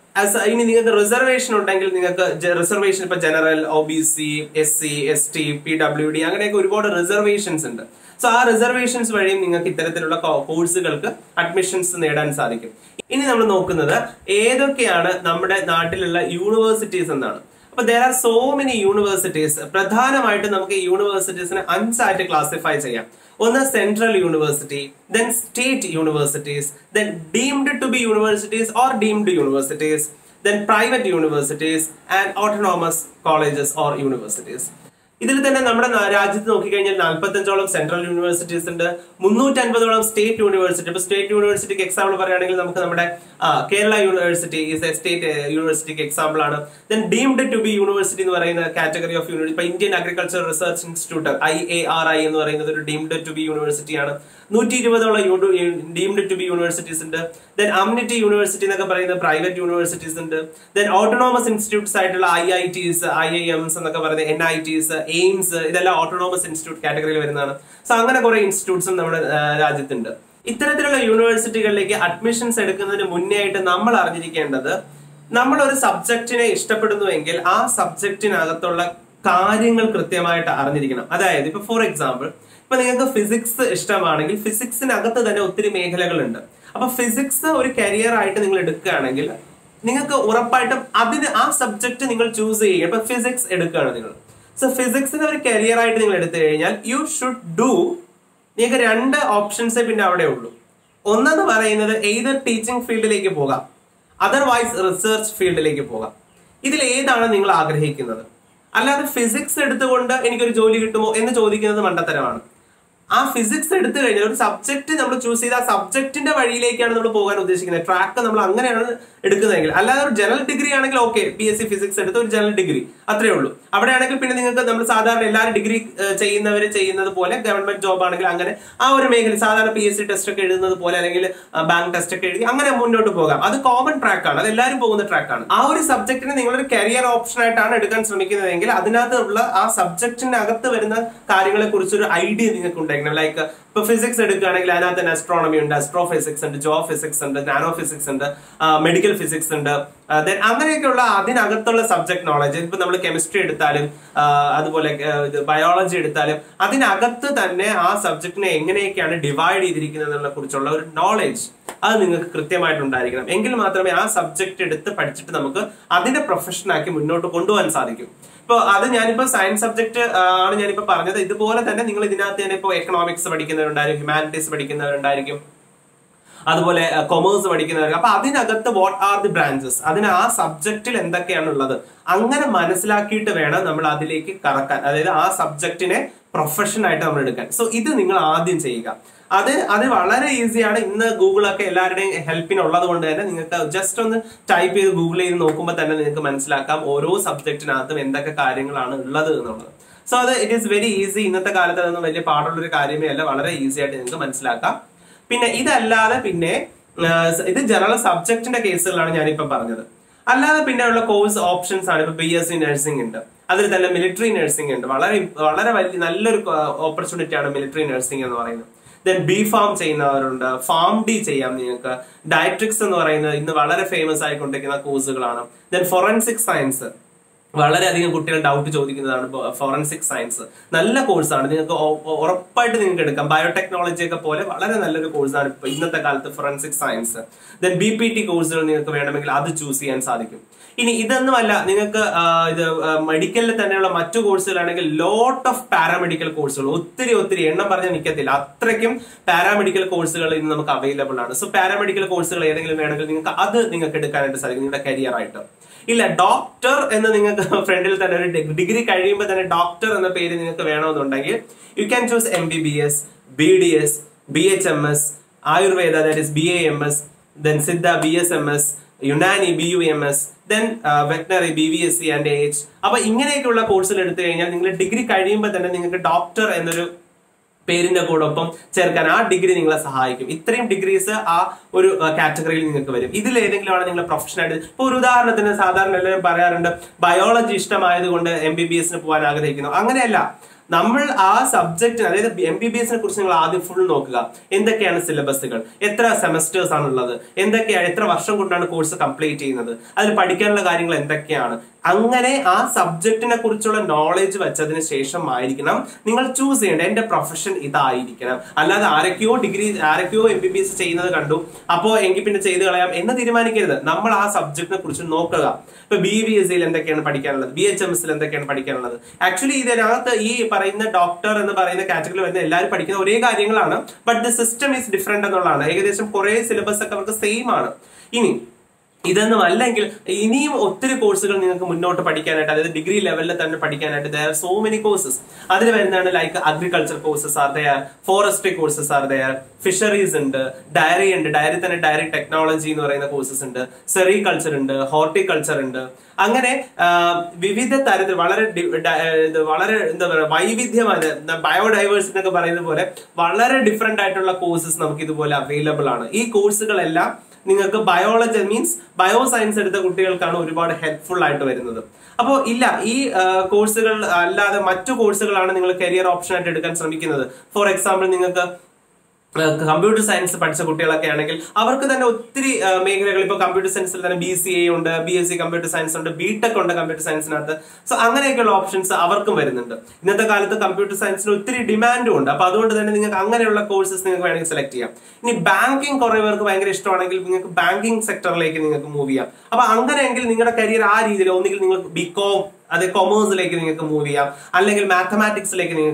ഇനി നിങ്ങൾക്ക് റിസർവേഷൻ ഉണ്ടെങ്കിൽ നിങ്ങൾക്ക് റിസർവേഷൻ ഇപ്പൊ general, O B C, S C, S T, P W D അങ്ങനെയൊക്കെ ഒരുപാട് റിസർവേഷൻസ് ഉണ്ട്. സോ ആ റിസർവേഷൻസ് വഴിയും നിങ്ങൾക്ക് ഇത്തരത്തിലുള്ള കോഴ്സുകൾക്ക് അഡ്മിഷൻസ് നേടാൻ സാധിക്കും. ഇനി നമ്മൾ നോക്കുന്നത് ഏതൊക്കെയാണ് നമ്മുടെ നാട്ടിലുള്ള യൂണിവേഴ്സിറ്റീസ് എന്നാണ്. അപ്പൊ there are so many universities. പ്രധാനമായിട്ട് നമുക്ക് ഈ യൂണിവേഴ്സിറ്റീസിനെ അഞ്ചായിട്ട് ക്ലാസിഫൈ ചെയ്യാം. ഒന്ന് central university, then state universities, then deemed to be universities or deemed universities, then private universities and autonomous colleges or universities. ഇതിൽ തന്നെ നമ്മുടെ രാജ്യത്ത് നോക്കിക്കഴിഞ്ഞാൽ നാൽപ്പത്തഞ്ചോളം സെൻട്രൽ യൂണിവേഴ്സിറ്റീസ് ഉണ്ട്, മുന്നൂറ്റി അൻപതോളം സ്റ്റേറ്റ് യൂണിവേഴ്സിറ്റി. ഇപ്പൊ സ്റ്റേറ്റ് യൂണിവേഴ്സിറ്റിക്ക് എക്സാമ്പിൾ പറയുകയാണെങ്കിൽ നമുക്ക് നമ്മുടെ Kerala university is a state യൂണിവേഴ്സിറ്റിക്ക് എക്സാമ്പിൾ ആണ്. Then deemed to be university എന്ന് പറയുന്ന കാറ്റഗറി ഓഫ് യൂണിവേഴ്സിറ്റി, ഇപ്പൊ Indian agriculture research institute I A R I എന്ന് പറയുന്നത് ഒരു ഡീംഡ് ടു ബി യൂണിവേഴ്സിറ്റി ആണ്. നൂറ്റി ഇരുപതോളം ഡീംഡ് ടു ബി യൂണിവേഴ്സിറ്റീസ് ഉണ്ട്. ദെൻ അമ്യൂണിറ്റി യൂണിവേഴ്സിറ്റി എന്നൊക്കെ പറയുന്ന പ്രൈവറ്റ് യൂണിവേഴ്സിറ്റീസ് ഉണ്ട്. ദെൻ ഓട്ടോണോമസ് ഇൻസ്റ്റിറ്റ്യൂട്ട്സ് ആയിട്ടുള്ള I I Ts, I I Ms എന്നൊക്കെ പറയുന്ന എൻ ഐ ടീസ്, എയിംസ്, ഇതെല്ലാം ഓട്ടോണോമസ് ഇൻസ്റ്റിറ്റ്യൂട്ട് കാറ്റഗറിയിൽ വരുന്നതാണ്. സോ അങ്ങനെ കുറെ ഇൻസ്റ്റിറ്റ്യൂട്ട്സും നമ്മുടെ രാജ്യത്തുണ്ട്. ഇത്തരത്തിലുള്ള യൂണിവേഴ്സിറ്റികളിലേക്ക് അഡ്മിഷൻസ് എടുക്കുന്നതിന് മുന്നേ ആയിട്ട് നമ്മൾ അറിഞ്ഞിരിക്കേണ്ടത്, നമ്മൾ ഒരു സബ്ജക്റ്റിനെ ഇഷ്ടപ്പെടുന്നുവെങ്കിൽ ആ സബ്ജക്റ്റിനകത്തുള്ള കാര്യങ്ങൾ കൃത്യമായിട്ട് അറിഞ്ഞിരിക്കണം. അതായത് ഇപ്പൊ ഫോർ എക്സാമ്പിൾ ഇപ്പൊ നിങ്ങൾക്ക് ഫിസിക്സ് ഇഷ്ടമാണെങ്കിൽ ഫിസിക്സിനകത്ത് തന്നെ ഒത്തിരി മേഖലകളുണ്ട്. അപ്പൊ ഫിസിക്സ് ഒരു കരിയർ ആയിട്ട് നിങ്ങൾ എടുക്കുകയാണെങ്കിൽ നിങ്ങൾക്ക് ഉറപ്പായിട്ടും അതിന് ആ സബ്ജക്ട് നിങ്ങൾ ചൂസ് ചെയ്യുക. ഇപ്പൊ ഫിസിക്സ് എടുക്കുകയാണ് നിങ്ങൾ, സോ ഫിസിക്സിന് ഒരു കരിയർ ആയിട്ട് നിങ്ങൾ എടുത്തു കഴിഞ്ഞാൽ യു ഷുഡ് ഡു, നിങ്ങൾക്ക് രണ്ട് ഓപ്ഷൻസേ പിന്നെ അവിടെ ഉള്ളൂ. ഒന്നെന്ന് പറയുന്നത് എയ്തർ ടീച്ചിങ് ഫീൽഡിലേക്ക് പോകാം, അതർവൈസ് റിസർച്ച് ഫീൽഡിലേക്ക് പോകാം. ഇതിൽ ഏതാണ് നിങ്ങൾ ആഗ്രഹിക്കുന്നത്? അല്ലാതെ ഫിസിക്സ് എടുത്തുകൊണ്ട് എനിക്കൊരു ജോലി കിട്ടുമോ എന്ന് ചോദിക്കുന്നത് മണ്ടത്തരമാണ്. ആ ഫിസിക്സ് എടുത്തു കഴിഞ്ഞാൽ ഒരു സബ്ജക്ട് നമ്മൾ ചൂസ് ചെയ്ത് ആ സബ്ജക്റ്റിന്റെ വഴിയിലേക്കാണ് നമ്മൾ പോകാൻ ഉദ്ദേശിക്കുന്നത്. ട്രാക്ക് നമ്മൾ അങ്ങനെയാണ് എടുക്കുന്നതെങ്കിൽ. അല്ലാതെ ഒരു ജനറൽ ഡിഗ്രി ആണെങ്കിൽ okay, B S C physics എടുത്ത് ഒരു ജനറൽ ഡിഗ്രി അത്രേ ഉള്ളൂ. അവിടെയാണെങ്കിൽ പിന്നെ നിങ്ങൾക്ക് നമ്മൾ സാധാരണ എല്ലാവരും ഡിഗ്രി ചെയ്യുന്നവർ ചെയ്യുന്നത് പോലെ ഗവൺമെന്റ് ജോബ് ആണെങ്കിൽ അങ്ങനെ ആ ഒരു മേഖല സാധാരണ പി എസ് സി ടെസ്റ്റ് ഒക്കെ എഴുതുന്നത് പോലെ അല്ലെങ്കിൽ ബാങ്ക് ടെസ്റ്റ് ഒക്കെ എഴുതി അങ്ങനെ മുന്നോട്ട് പോകാം. അത് കോമൺ ട്രാക്കാണ്, അത് എല്ലാവരും പോകുന്ന ട്രാക്കാണ്. ആ ഒരു സബ്ജക്റ്റിനെ നിങ്ങളൊരു കരിയർ ഓപ്ഷൻ ആയിട്ടാണ് എടുക്കാൻ ശ്രമിക്കുന്നതെങ്കിൽ അതിനകത്തുള്ള ആ സബ്ജക്റ്റിന്റെ അകത്ത് വരുന്ന കാര്യങ്ങളെ കുറിച്ചൊരു ഐഡിയ നിങ്ങൾക്ക് ഉണ്ടായിരിക്കണം. ലൈക്ക് ഇപ്പൊ ഫിസിക്സ് എടുക്കുകയാണെങ്കിൽ അതിനകത്ത് തന്നെ അസ്ട്രോണമി ഉണ്ട്, അസ്ട്രോ ഫിസിക്സ് ഉണ്ട്, ജോ ഫിസിക്സ് ഉണ്ട്, നാനോ ഫിസിക്സ് ഉണ്ട്, മെഡിക്കൽ ഫിസിക്സ് ഉണ്ട്. ദെൻ അങ്ങനെയൊക്കെയുള്ള അതിനകത്തുള്ള സബ്ജക്ട് നോളജ്, ഇപ്പൊ നമ്മൾ കെമിസ്ട്രി എടുത്താലും അതുപോലെ ബയോളജി എടുത്താലും അതിനകത്ത് തന്നെ ആ സബ്ജക്റ്റിനെ എങ്ങനെയൊക്കെയാണ് ഡിവൈഡ് ചെയ്തിരിക്കുന്നതിനെ കുറിച്ചുള്ള ഒരു നോളജ് അത് നിങ്ങൾക്ക് കൃത്യമായിട്ട് ഉണ്ടായിരിക്കണം. എങ്കിൽ മാത്രമേ ആ സബ്ജക്ട് എടുത്ത് പഠിച്ചിട്ട് നമുക്ക് അതിന്റെ പ്രൊഫഷനാക്കി മുന്നോട്ട് കൊണ്ടുപോകാൻ സാധിക്കും. ഇപ്പൊ അത് ഞാനിപ്പോ സയൻസ് സബ്ജക്ട് ആണ് ഞാനിപ്പോ പറഞ്ഞത്. ഇതുപോലെ തന്നെ നിങ്ങൾ ഇതിനകത്ത് തന്നെ ഇപ്പൊ എക്കണോമിക്സ് പഠിക്കുന്നവരുണ്ടായിരിക്കും, ഹ്യൂമാനിറ്റീസ് പഠിക്കുന്നവരുണ്ടായിരിക്കും, അതുപോലെ കൊമേഴ്സ് പഠിക്കുന്നവർ. അപ്പൊ അതിനകത്ത് വാട്ട് ആർ ദി ബ്രാഞ്ചസ്, അതിന് ആ സബ്ജക്റ്റിൽ എന്തൊക്കെയാണ് ഉള്ളത് അങ്ങനെ മനസ്സിലാക്കിയിട്ട് വേണം നമ്മൾ അതിലേക്ക് കറക്കാൻ, അതായത് ആ സബ്ജക്റ്റിനെ പ്രൊഫഷൻ ആയിട്ട് നമ്മൾ എടുക്കാൻ. സോ ഇത് നിങ്ങൾ ആദ്യം ചെയ്യുക. അത് അത് വളരെ ഈസിയാണ്. ഇന്ന് ഗൂഗിളൊക്കെ എല്ലാവരുടെയും ഹെൽപ്പിനുള്ളത് കൊണ്ട് തന്നെ നിങ്ങൾക്ക് ജസ്റ്റ് ഒന്ന് ടൈപ്പ് ചെയ്ത് ഗൂഗിൾ ചെയ്ത് നോക്കുമ്പോൾ തന്നെ നിങ്ങൾക്ക് മനസ്സിലാക്കാം ഓരോ സബ്ജക്റ്റിനകത്തും എന്തൊക്കെ കാര്യങ്ങളാണ് ഉള്ളത് എന്നുള്ളത്. സോ അത് ഇറ്റ് ഈസ് വെരി ഈസി. ഇന്നത്തെ കാലത്ത് അതൊന്നും വലിയ പാടുള്ള ഒരു കാര്യമേ അല്ല, വളരെ ഈസി ആയിട്ട് നിങ്ങൾക്ക് മനസ്സിലാക്കാം. പിന്നെ ഇതല്ലാതെ പിന്നെ ഇത് ജനറൽ സബ്ജക്റ്റിന്റെ കേസുകളാണ് ഞാനിപ്പം പറഞ്ഞത്. അല്ലാതെ പിന്നെ ഉള്ള കോഴ്സ് ഓപ്ഷൻസ് ആണ്. ഇപ്പൊ ബി എസ് സി നഴ്സിംഗ് ഉണ്ട്, അതിൽ തന്നെ മിലിറ്ററി നഴ്സിംഗ് ഉണ്ട്. വളരെ വളരെ വലിയ നല്ലൊരു ഓപ്പർച്യൂണിറ്റി ആണ് മിലിറ്ററി നഴ്സിംഗ് എന്ന് പറയുന്നത്. ദെൻ ബി ഫാം ചെയ്യുന്നവരുണ്ട്, ഫാം ഡി ചെയ്യാം നിങ്ങൾക്ക്. ഡയട്രിക്സ് എന്ന് പറയുന്നത് ഇന്ന് വളരെ ഫേമസ് ആയിക്കൊണ്ടിരിക്കുന്ന കോഴ്സുകളാണ്. ദെൻ ഫോറൻസിക് സയൻസ്, വളരെയധികം കുട്ടികൾ ഡൗട്ട് ചോദിക്കുന്നതാണ് ഫോറൻസിക് സയൻസ്. നല്ല കോഴ്സാണ്, നിങ്ങൾക്ക് ഉറപ്പായിട്ട് നിങ്ങൾക്ക് എടുക്കാം. ബയോടെക്നോളജി ഒക്കെ പോലെ വളരെ നല്ലൊരു കോഴ്സാണ് ഇപ്പൊ ഇന്നത്തെ കാലത്ത് forensic science. Then B P T കോഴ്സുകൾ നിങ്ങൾക്ക് വേണമെങ്കിൽ അത് ചൂസ് ചെയ്യാൻ സാധിക്കും. ഇനി ഇതൊന്നുമല്ല, നിങ്ങൾക്ക് ഇത് മെഡിക്കലിൽ തന്നെയുള്ള മറ്റു കോഴ്സുകളാണെങ്കിൽ ലോട്ട് ഓഫ് പാരാമെഡിക്കൽ കോഴ്സുകൾ, ഒത്തിരി ഒത്തിരി എണ്ണം പറഞ്ഞാൽ നിൽക്കത്തില്ല, അത്രയ്ക്കും പാരാമെഡിക്കൽ കോഴ്സുകൾ ഇന്ന് നമുക്ക് അവൈലബിൾ ആണ്. സോ പാരാമെഡിക്കൽ കോഴ്സുകൾ ഏതെങ്കിലും വേണമെങ്കിൽ നിങ്ങൾക്ക് അത് നിങ്ങൾക്ക് എടുക്കാനായിട്ട് സാധിക്കും നിങ്ങളുടെ കരിയർ ആയിട്ട്. ഇല്ല, ഡോക്ടർ എന്ന് നിങ്ങൾക്ക് ഫ്രണ്ടിൽ തന്നെ ഒരു ഡിഗ്രി കഴിയുമ്പോൾ തന്നെ ഡോക്ടർ എന്ന പേര് നിങ്ങൾക്ക് വേണമെന്നുണ്ടെങ്കിൽ you can choose M B B S, B D S, B H M S, Ayurveda that is B A M S, then Siddha B S M S, Unani B U M S, then veterinary B V S C and H. അപ്പൊ ഇങ്ങനെയൊക്കെയുള്ള കോഴ്സുകൾ എടുത്തു കഴിഞ്ഞാൽ നിങ്ങൾ degree കഴിയുമ്പോൾ തന്നെ നിങ്ങൾക്ക് doctor എന്നൊരു പേരിന്റെ കൂടൊപ്പം ചേർക്കാൻ ആ ഡിഗ്രി നിങ്ങളെ സഹായിക്കും. ഇത്രയും ഡിഗ്രീസ് ആ ഒരു കാറ്റഗറിയിൽ നിങ്ങൾക്ക് വരും. ഇതിൽ ഏതെങ്കിലും ആണ് നിങ്ങളെ പ്രൊഫഷനായിട്ട്. ഇപ്പൊ ഒരു ഉദാഹരണത്തിന് സാധാരണ എല്ലാവരും പറയാറുണ്ട് ബയോളജി ഇഷ്ടമായത് കൊണ്ട് എം ബി ബി എസിന് പോകാൻ ആഗ്രഹിക്കുന്നു. അങ്ങനെയല്ല, നമ്മൾ ആ സബ്ജക്ട്, അതായത് എം ബി ബി എസിനെ കുറിച്ച് നിങ്ങൾ ആദ്യം ഫുൾ നോക്കുക. എന്തൊക്കെയാണ് സിലബസുകൾ, എത്ര സെമസ്റ്റേഴ്സ് ആണുള്ളത്, എന്തൊക്കെയാണ്, എത്ര വർഷം കൊണ്ടാണ് കോഴ്സ് കംപ്ലീറ്റ് ചെയ്യുന്നത്, അതിൽ പഠിക്കാനുള്ള കാര്യങ്ങൾ എന്തൊക്കെയാണ്. അങ്ങനെ ആ സബ്ജക്റ്റിനെ കുറിച്ചുള്ള നോളജ് വെച്ചതിന് ശേഷമായിരിക്കണം നിങ്ങൾ ചൂസ് ചെയ്യേണ്ടത്. എന്റെ പ്രൊഫഷൻ ഇതായിരിക്കണം. അല്ലാതെ ആരൊക്കെയോ ഡിഗ്രി ആരൊക്കെയോ എം ബി ബി എസ് ചെയ്യുന്നത് കണ്ടു അപ്പോ എങ്കിൽ പിന്നെ ചെയ്ത് കളയാം എന്ന് തീരുമാനിക്കരുത്. നമ്മൾ ആ സബ്ജക്റ്റിനെ കുറിച്ച് നോക്കുക. ഇപ്പൊ ബി വി എസ് സിയിൽ എന്തൊക്കെയാണ് പഠിക്കാനുള്ളത്, ബി എച്ച് എം എസിൽ എന്തൊക്കെയാണ് പഠിക്കാനുള്ളത്. ആക്ച്വലി ഇതിനകത്ത് ഈ പറയുന്ന ഡോക്ടർ എന്ന് പറയുന്ന കാറ്റഗറിയിൽ വരുന്ന എല്ലാവരും പഠിക്കുന്ന ഒരേ കാര്യങ്ങളാണ്, but the system is different എന്നുള്ളതാണ്. ഏകദേശം കുറെ സിലബസ് ഒക്കെ അവർക്ക് സെയിം ആണ്. ഇനി ഇതൊന്നും അല്ലെങ്കിൽ ഇനിയും ഒത്തിരി കോഴ്സുകൾ നിങ്ങൾക്ക് മുന്നോട്ട് പഠിക്കാനായിട്ട്, അതായത് ഡിഗ്രി ലെവലിൽ തന്നെ പഠിക്കാനായിട്ട് there are so many courses. അതിൽ വരുന്നതാണ് like agriculture courses are there, forestry courses are there, fisheries ഉണ്ട്, ഡയറി ഉണ്ട്, ഡയറി തന്നെ ഡയറി ടെക്നോളജി എന്ന് പറയുന്ന കോഴ്സസ് ഉണ്ട്, സെറികൾച്ചർ ഉണ്ട്, ഹോർട്ടിക്കൾച്ചർ ഉണ്ട്. അങ്ങനെ വിവിധ തരത്തിൽ വളരെ വളരെ എന്താ പറയുക വൈവിധ്യമായ ബയോഡൈവേഴ്സിറ്റി എന്നൊക്കെ പറയുന്ന പോലെ വളരെ ഡിഫറെന്റ് ആയിട്ടുള്ള കോഴ്സസ് നമുക്ക് ഇതുപോലെ അവൈലബിൾ ആണ്. ഈ കോഴ്സുകളെല്ലാം നിങ്ങൾക്ക് ബയോളജി മീൻസ് ബയോ സയൻസ് എടുത്ത കുട്ടികൾക്കാണ് ഒരുപാട് ഹെൽപ്ഫുൾ ആയിട്ട് വരുന്നത്. അപ്പോൾ ഇല്ല, ഈ കോഴ്സുകൾ അല്ലാതെ മറ്റു കോഴ്സുകളാണ് നിങ്ങൾ കരിയർ ഓപ്ഷൻ ആയിട്ട് എടുക്കാൻ ശ്രമിക്കുന്നത്. ഫോർ എക്സാമ്പിൾ നിങ്ങൾക്ക് കമ്പ്യൂട്ടർ സയൻസ് പഠിച്ച കുട്ടികളൊക്കെ ആണെങ്കിൽ അവർക്ക് തന്നെ ഒത്തിരി മേഖലകൾ, ഇപ്പൊ കമ്പ്യൂട്ടർ സയൻസിൽ തന്നെ ബി സി എ ഉണ്ട്, B S C computer science ഉണ്ട്, ബി ടെക് ഉണ്ട് കമ്പ്യൂട്ടർ സയൻസിനകത്ത്. സോ അങ്ങനെയൊക്കെയുള്ള ഓപ്ഷൻസ് അവർക്കും വരുന്നുണ്ട്. ഇന്നത്തെ കാലത്ത് കമ്പ്യൂട്ടർ സയൻസിന് ഒത്തിരി ഡിമാൻഡും ഉണ്ട്. അപ്പൊ അതുകൊണ്ട് തന്നെ നിങ്ങൾക്ക് അങ്ങനെയുള്ള കോഴ്സസ് നിങ്ങൾക്ക് വേണമെങ്കിൽ സെലക്ട് ചെയ്യാം. ഇനി ബാങ്കിങ് കുറെ പേർക്ക് ഭയങ്കര ഇഷ്ടമാണെങ്കിൽ നിങ്ങൾക്ക് ബാങ്കിങ് സെക്ടറിലേക്ക് നിങ്ങൾക്ക് മൂവ് ചെയ്യാം. അപ്പൊ അങ്ങനെയെങ്കിൽ നിങ്ങളുടെ കരിയർ ആ രീതിയിൽ ഒന്നുകിൽ നിങ്ങൾക്ക് ബികോം, അത് കൊമേഴ്സിലേക്ക് നിങ്ങൾക്ക് മൂവ് ചെയ്യാം, അല്ലെങ്കിൽ മാത്തമാറ്റിക്സിലേക്ക് നിങ്ങൾക്ക്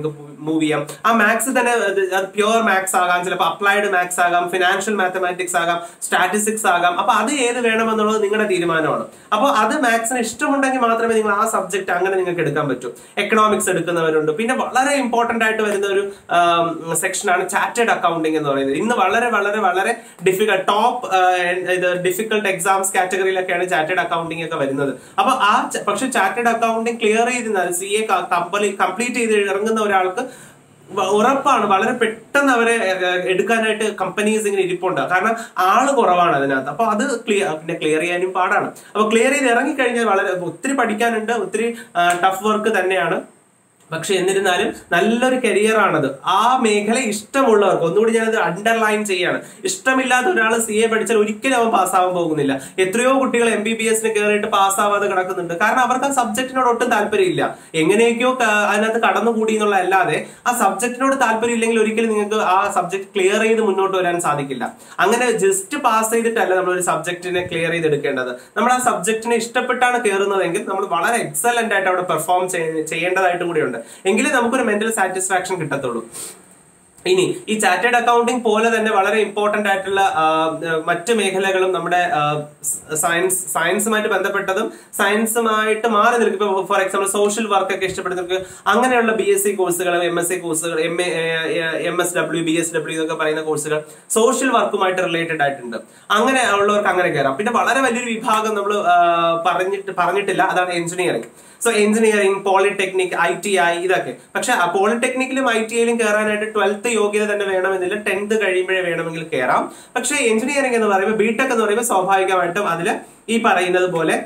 മൂവ് ചെയ്യാം. ആ മാത്സ് തന്നെ പ്യുവർ മാത്സ് ആകാം, ചിലപ്പോൾ അപ്ലൈഡ് മാത്സ് ആകാം, ഫിനാൻഷ്യൽ മാത്തമാറ്റിക്സ് ആകാം, സ്റ്റാറ്റിസ്റ്റിക്സ് ആകാം. അപ്പൊ അത് ഏത് വേണമെന്നുള്ളത് നിങ്ങളുടെ തീരുമാനമാണ്. അപ്പോൾ അത് മാത്സിന് ഇഷ്ടമുണ്ടെങ്കിൽ മാത്രമേ നിങ്ങൾ ആ സബ്ജക്ട് അങ്ങനെ നിങ്ങൾക്ക് എടുക്കാൻ പറ്റൂ. എക്കണോമിക്സ് എടുക്കുന്നവരുണ്ട്. പിന്നെ വളരെ ഇമ്പോർട്ടന്റ് ആയിട്ട് വരുന്ന ഒരു സെക്ഷനാണ് ചാർട്ടേഡ് അക്കൗണ്ടിങ് എന്ന് പറയുന്നത്. ഇന്ന് വളരെ വളരെ വളരെ ഡിഫിക്കൽട്ട് ടോപ്പ് ഇത് ഡിഫിക്കൽട്ട് എക്സാംസ് കാറ്റഗറിയിലൊക്കെയാണ് ചാർട്ടേഡ് അക്കൗണ്ടിങ് ഒക്കെ വരുന്നത്. അപ്പൊ ആ പക്ഷെ ചാർട്ടേഡ് അക്കൗണ്ടിങ് ക്ലിയർ ചെയ്ത് സി എ കംപ്ലീറ്റ് ചെയ്ത് ഇറങ്ങുന്ന ഒരാൾക്ക് ഉറപ്പാണ് വളരെ പെട്ടെന്ന് അവരെ എടുക്കാനായിട്ട് കമ്പനീസ് ഇങ്ങനെ ഇരിപ്പുണ്ട്. കാരണം ആള് കുറവാണ് അതിനകത്ത്. അപ്പൊ അത് ക്ലിയർ പിന്നെ ക്ലിയർ ചെയ്യാനും പാടാണ്. അപ്പൊ ക്ലിയർ ചെയ്ത് ഇറങ്ങിക്കഴിഞ്ഞാൽ വളരെ ഒത്തിരി പഠിക്കാനുണ്ട്, ഒത്തിരി ടഫ് വർക്ക് തന്നെയാണ്. പക്ഷെ എന്നിരുന്നാലും നല്ലൊരു കരിയർ ആണത്. ആ മേഖല ഇഷ്ടമുള്ളവർക്ക്, ഒന്നുകൂടി ഞാനത് അണ്ടർലൈൻ ചെയ്യാണ്, ഇഷ്ടമില്ലാത്ത ഒരാൾ സി എ പഠിച്ചാൽ ഒരിക്കലും അവൻ പാസ്സാവാൻ പോകുന്നില്ല. എത്രയോ കുട്ടികൾ എം ബി ബി എസിന് കയറിയിട്ട് പാസ്സാവാതെ കിടക്കുന്നുണ്ട്. കാരണം അവർക്ക് ആ സബ്ജക്റ്റിനോട് ഒട്ടും താല്പര്യമില്ല. എങ്ങനെയൊക്കെയോ അതിനകത്ത് കടന്നുകൂടി എന്നുള്ള അല്ലാതെ ആ സബ്ജക്റ്റിനോട് താല്പര്യം ഇല്ലെങ്കിൽ ഒരിക്കലും നിങ്ങൾക്ക് ആ സബ്ജക്ട് ക്ലിയർ ചെയ്ത് മുന്നോട്ട് വരാൻ സാധിക്കില്ല. അങ്ങനെ ജസ്റ്റ് പാസ് ചെയ്തിട്ടല്ല നമ്മൾ ഒരു സബ്ജക്റ്റിനെ ക്ലിയർ ചെയ്തെടുക്കേണ്ടത്. നമ്മൾ ആ സബ്ജക്റ്റിനെ ഇഷ്ടപ്പെട്ടാണ് കയറുന്നതെങ്കിൽ നമ്മൾ വളരെ എക്സലന്റ് ആയിട്ട് അവിടെ പെർഫോം ചെയ്യേണ്ടതായിട്ടും കൂടിയുണ്ട്. എങ്കിലേ നമുക്കൊരു മെന്റൽ സാറ്റിസ്ഫാക്ഷൻ കിട്ടത്തുള്ളൂ. ഇനി ഈ ചാർട്ടേഡ് അക്കൗണ്ടിങ് പോലെ തന്നെ വളരെ ഇമ്പോർട്ടന്റ് ആയിട്ടുള്ള മറ്റ് മേഖലകളും നമ്മുടെ സയൻസ് സയൻസുമായിട്ട് ബന്ധപ്പെട്ടതും സയൻസുമായിട്ട് മാറി നിൽക്കും. ഇപ്പൊ ഫോർ എക്സാമ്പിൾ സോഷ്യൽ വർക്ക് ഒക്കെ ഇഷ്ടപ്പെടുന്നവർക്ക് അങ്ങനെയുള്ള ബി എസ് സി കോഴ്സുകൾ, എം എസ് സി കോഴ്സുകൾ, M A M S W, B S W എന്നൊക്കെ പറയുന്ന കോഴ്സുകൾ സോഷ്യൽ വർക്കുമായിട്ട് റിലേറ്റഡ് ആയിട്ടുണ്ട്. അങ്ങനെ ഉള്ളവർക്ക് അങ്ങനെ കയറാം. പിന്നെ വളരെ വലിയൊരു വിഭാഗം നമ്മൾ പറഞ്ഞിട്ട് പറഞ്ഞിട്ടില്ല, അതാണ് engineering. So engineering, polytechnic, I T I ഇതൊക്കെ. പക്ഷെ ആ പോളിടെക്നിക്കിലും ഐ ടി ഐയിലും കയറാനായിട്ട് ട്വൽത്ത് യോഗ്യത തന്നെ വേണമെന്നില്ല, ടെൻത്ത് കഴിയുമ്പോഴേ വേണമെങ്കിൽ കയറാം. പക്ഷെ എഞ്ചിനീയറിംഗ് എന്ന് പറയുമ്പോൾ, ബിടെക് എന്ന് പറയുമ്പോൾ സ്വാഭാവികമായിട്ടും അതിൽ ഈ പറയുന്നത് പോലെ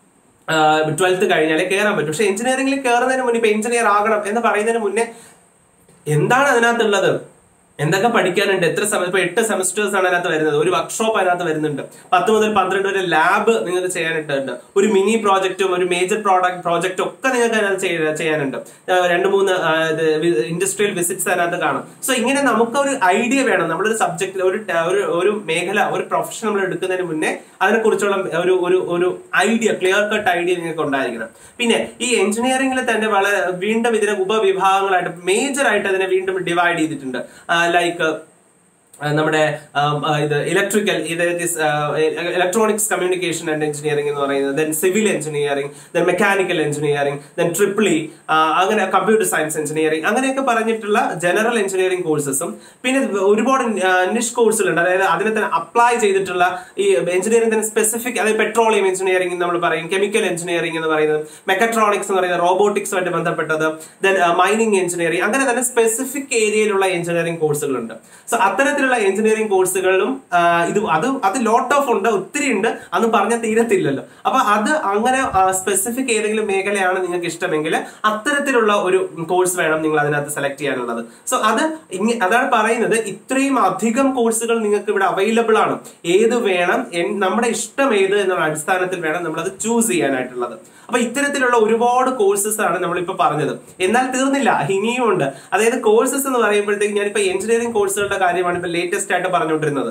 ട്വൽത്ത് കഴിഞ്ഞാലേ കയറാൻ പറ്റും. പക്ഷെ എഞ്ചിനീയറിംഗിൽ കയറുന്നതിന് മുന്നേ, ഇപ്പൊ എഞ്ചിനീയർ ആകണം എന്ന് പറയുന്നതിന് മുന്നേ എന്താണ് അതിനകത്തുള്ളത്, എന്തൊക്കെ പഠിക്കാനുണ്ട്, എത്ര സമയം, ഇപ്പൊ എട്ട് സെമസ്റ്റേഴ്സ് ആണ് അതിനകത്ത് വരുന്നത്, ഒരു വർക്ക്ഷോപ്പ് അതിനകത്ത് വരുന്നുണ്ട്, പത്ത് മുതൽ പന്ത്രണ്ട് വരെ ലാബ് നിങ്ങൾക്ക് ചെയ്യാനായിട്ടുണ്ട്, ഒരു മിനി പ്രോജക്റ്റും ഒരു മേജർ പ്രോഡക്റ്റ് പ്രോജക്റ്റും ഒക്കെ നിങ്ങൾക്ക് അതിനകത്ത് ചെയ്യാനുണ്ട്, രണ്ട് മൂന്ന് ഇൻഡസ്ട്രിയൽ വിസിറ്റ്സ് അതിനകത്ത് കാണും. സോ ഇങ്ങനെ നമുക്ക് ഒരു ഐഡിയ വേണം. നമ്മളൊരു സബ്ജക്ട്, ഒരു ഒരു മേഖല, ഒരു പ്രൊഫഷൻ നമ്മൾ എടുക്കുന്നതിന് മുന്നേ അതിനെക്കുറിച്ചുള്ള ഒരു ഒരു ഒരു ഐഡിയ, ക്ലിയർ കട്ട് ഐഡിയ നിങ്ങൾക്ക് ഉണ്ടായിരിക്കണം. പിന്നെ ഈ എഞ്ചിനീയറിംഗിൽ തന്നെ വളരെ വീണ്ടും ഇതിനെ ഉപവിഭാഗങ്ങളായിട്ട് മേജർ ആയിട്ട് അതിനെ വീണ്ടും ഡിവൈഡ് ചെയ്തിട്ടുണ്ട്. ലൈക്ക് നമ്മുടെ ഇത് ഇലക്ട്രിക്കൽ, ഇത് ഇലക്ട്രോണിക്സ് കമ്മ്യൂണിക്കേഷൻ ആൻഡ് എഞ്ചിനീയറിംഗ് എന്ന് പറയുന്നത്, then civil engineering, then mechanical engineering, then triple E, അങ്ങനെ കമ്പ്യൂട്ടർ സയൻസ് എഞ്ചിനീയറിംഗ്, അങ്ങനെയൊക്കെ പറഞ്ഞിട്ടുള്ള ജനറൽ എഞ്ചിനീയറിംഗ് കോഴ്സസും പിന്നെ ഒരുപാട് നിഷ് കോഴ്സുകളുണ്ട്. അതായത് അതിനെ തന്നെ അപ്ലൈ ചെയ്തിട്ടുള്ള ഈ എഞ്ചിനീയറിംഗ് തന്നെ സ്പെസിഫിക്, അതായത് പെട്രോളിയം എഞ്ചിനീയറിംഗ് നമ്മൾ പറയും, കെമിക്കൽ എഞ്ചിനീയറിംഗ് എന്ന് പറയുന്നത്, മെക്കട്രോണിക്സ് എന്ന് പറയുന്നത് റോബോട്ടിക്സുമായിട്ട് ബന്ധപ്പെട്ടത്, ദെൻ മൈനിങ് എഞ്ചിനീയറിംഗ്, അങ്ങനെ തന്നെ സ്പെസിഫിക് ഏരിയയിലുള്ള എഞ്ചിനീയറിംഗ് കോഴ്സുകളുണ്ട്. സോ അത്തരത്തിലുള്ള എഞ്ചിനീയറിംഗ് കോഴ്സുകളും ഇത് അത് അത് ലോട്ട് ഓഫ് ഉണ്ട്, ഒത്തിരി ഉണ്ട്, അന്ന് പറഞ്ഞാൽ തീരത്തില്ലല്ലോ. അപ്പൊ അത് അങ്ങനെ സ്പെസിഫിക് ഏതെങ്കിലും മേഖലയാണ് നിങ്ങൾക്ക് ഇഷ്ടമെങ്കിൽ അത്തരത്തിലുള്ള ഒരു കോഴ്സ് വേണം നിങ്ങൾ അതിനകത്ത് സെലക്ട് ചെയ്യാനുള്ളത്. സോ അത് അതാണ് പറയുന്നത്, ഇത്രയും അധികം കോഴ്സുകൾ നിങ്ങൾക്ക് ഇവിടെ അവൈലബിൾ ആണ്. ഏത് വേണം, നമ്മുടെ ഇഷ്ടം ഏത് എന്നുള്ള അടിസ്ഥാനത്തിൽ വേണം നമ്മൾ അത് ചൂസ് ചെയ്യാനായിട്ടുള്ളത്. അപ്പൊ ഇത്തരത്തിലുള്ള ഒരുപാട് കോഴ്സസ് ആണ് നമ്മളിപ്പോ പറഞ്ഞത്. എന്നാൽ തീർന്നില്ല, ഇനിയും ഉണ്ട്. അതായത് കോഴ്സസ് എന്ന് പറയുമ്പോഴത്തേക്ക് ഞാനിപ്പോ എഞ്ചിനീയറിംഗ് കോഴ്സുകളുടെ കാര്യമാണ് ഇപ്പൊ ലേറ്റസ്റ്റ് ആയിട്ട് പറഞ്ഞുകൊണ്ടിരുന്നത്.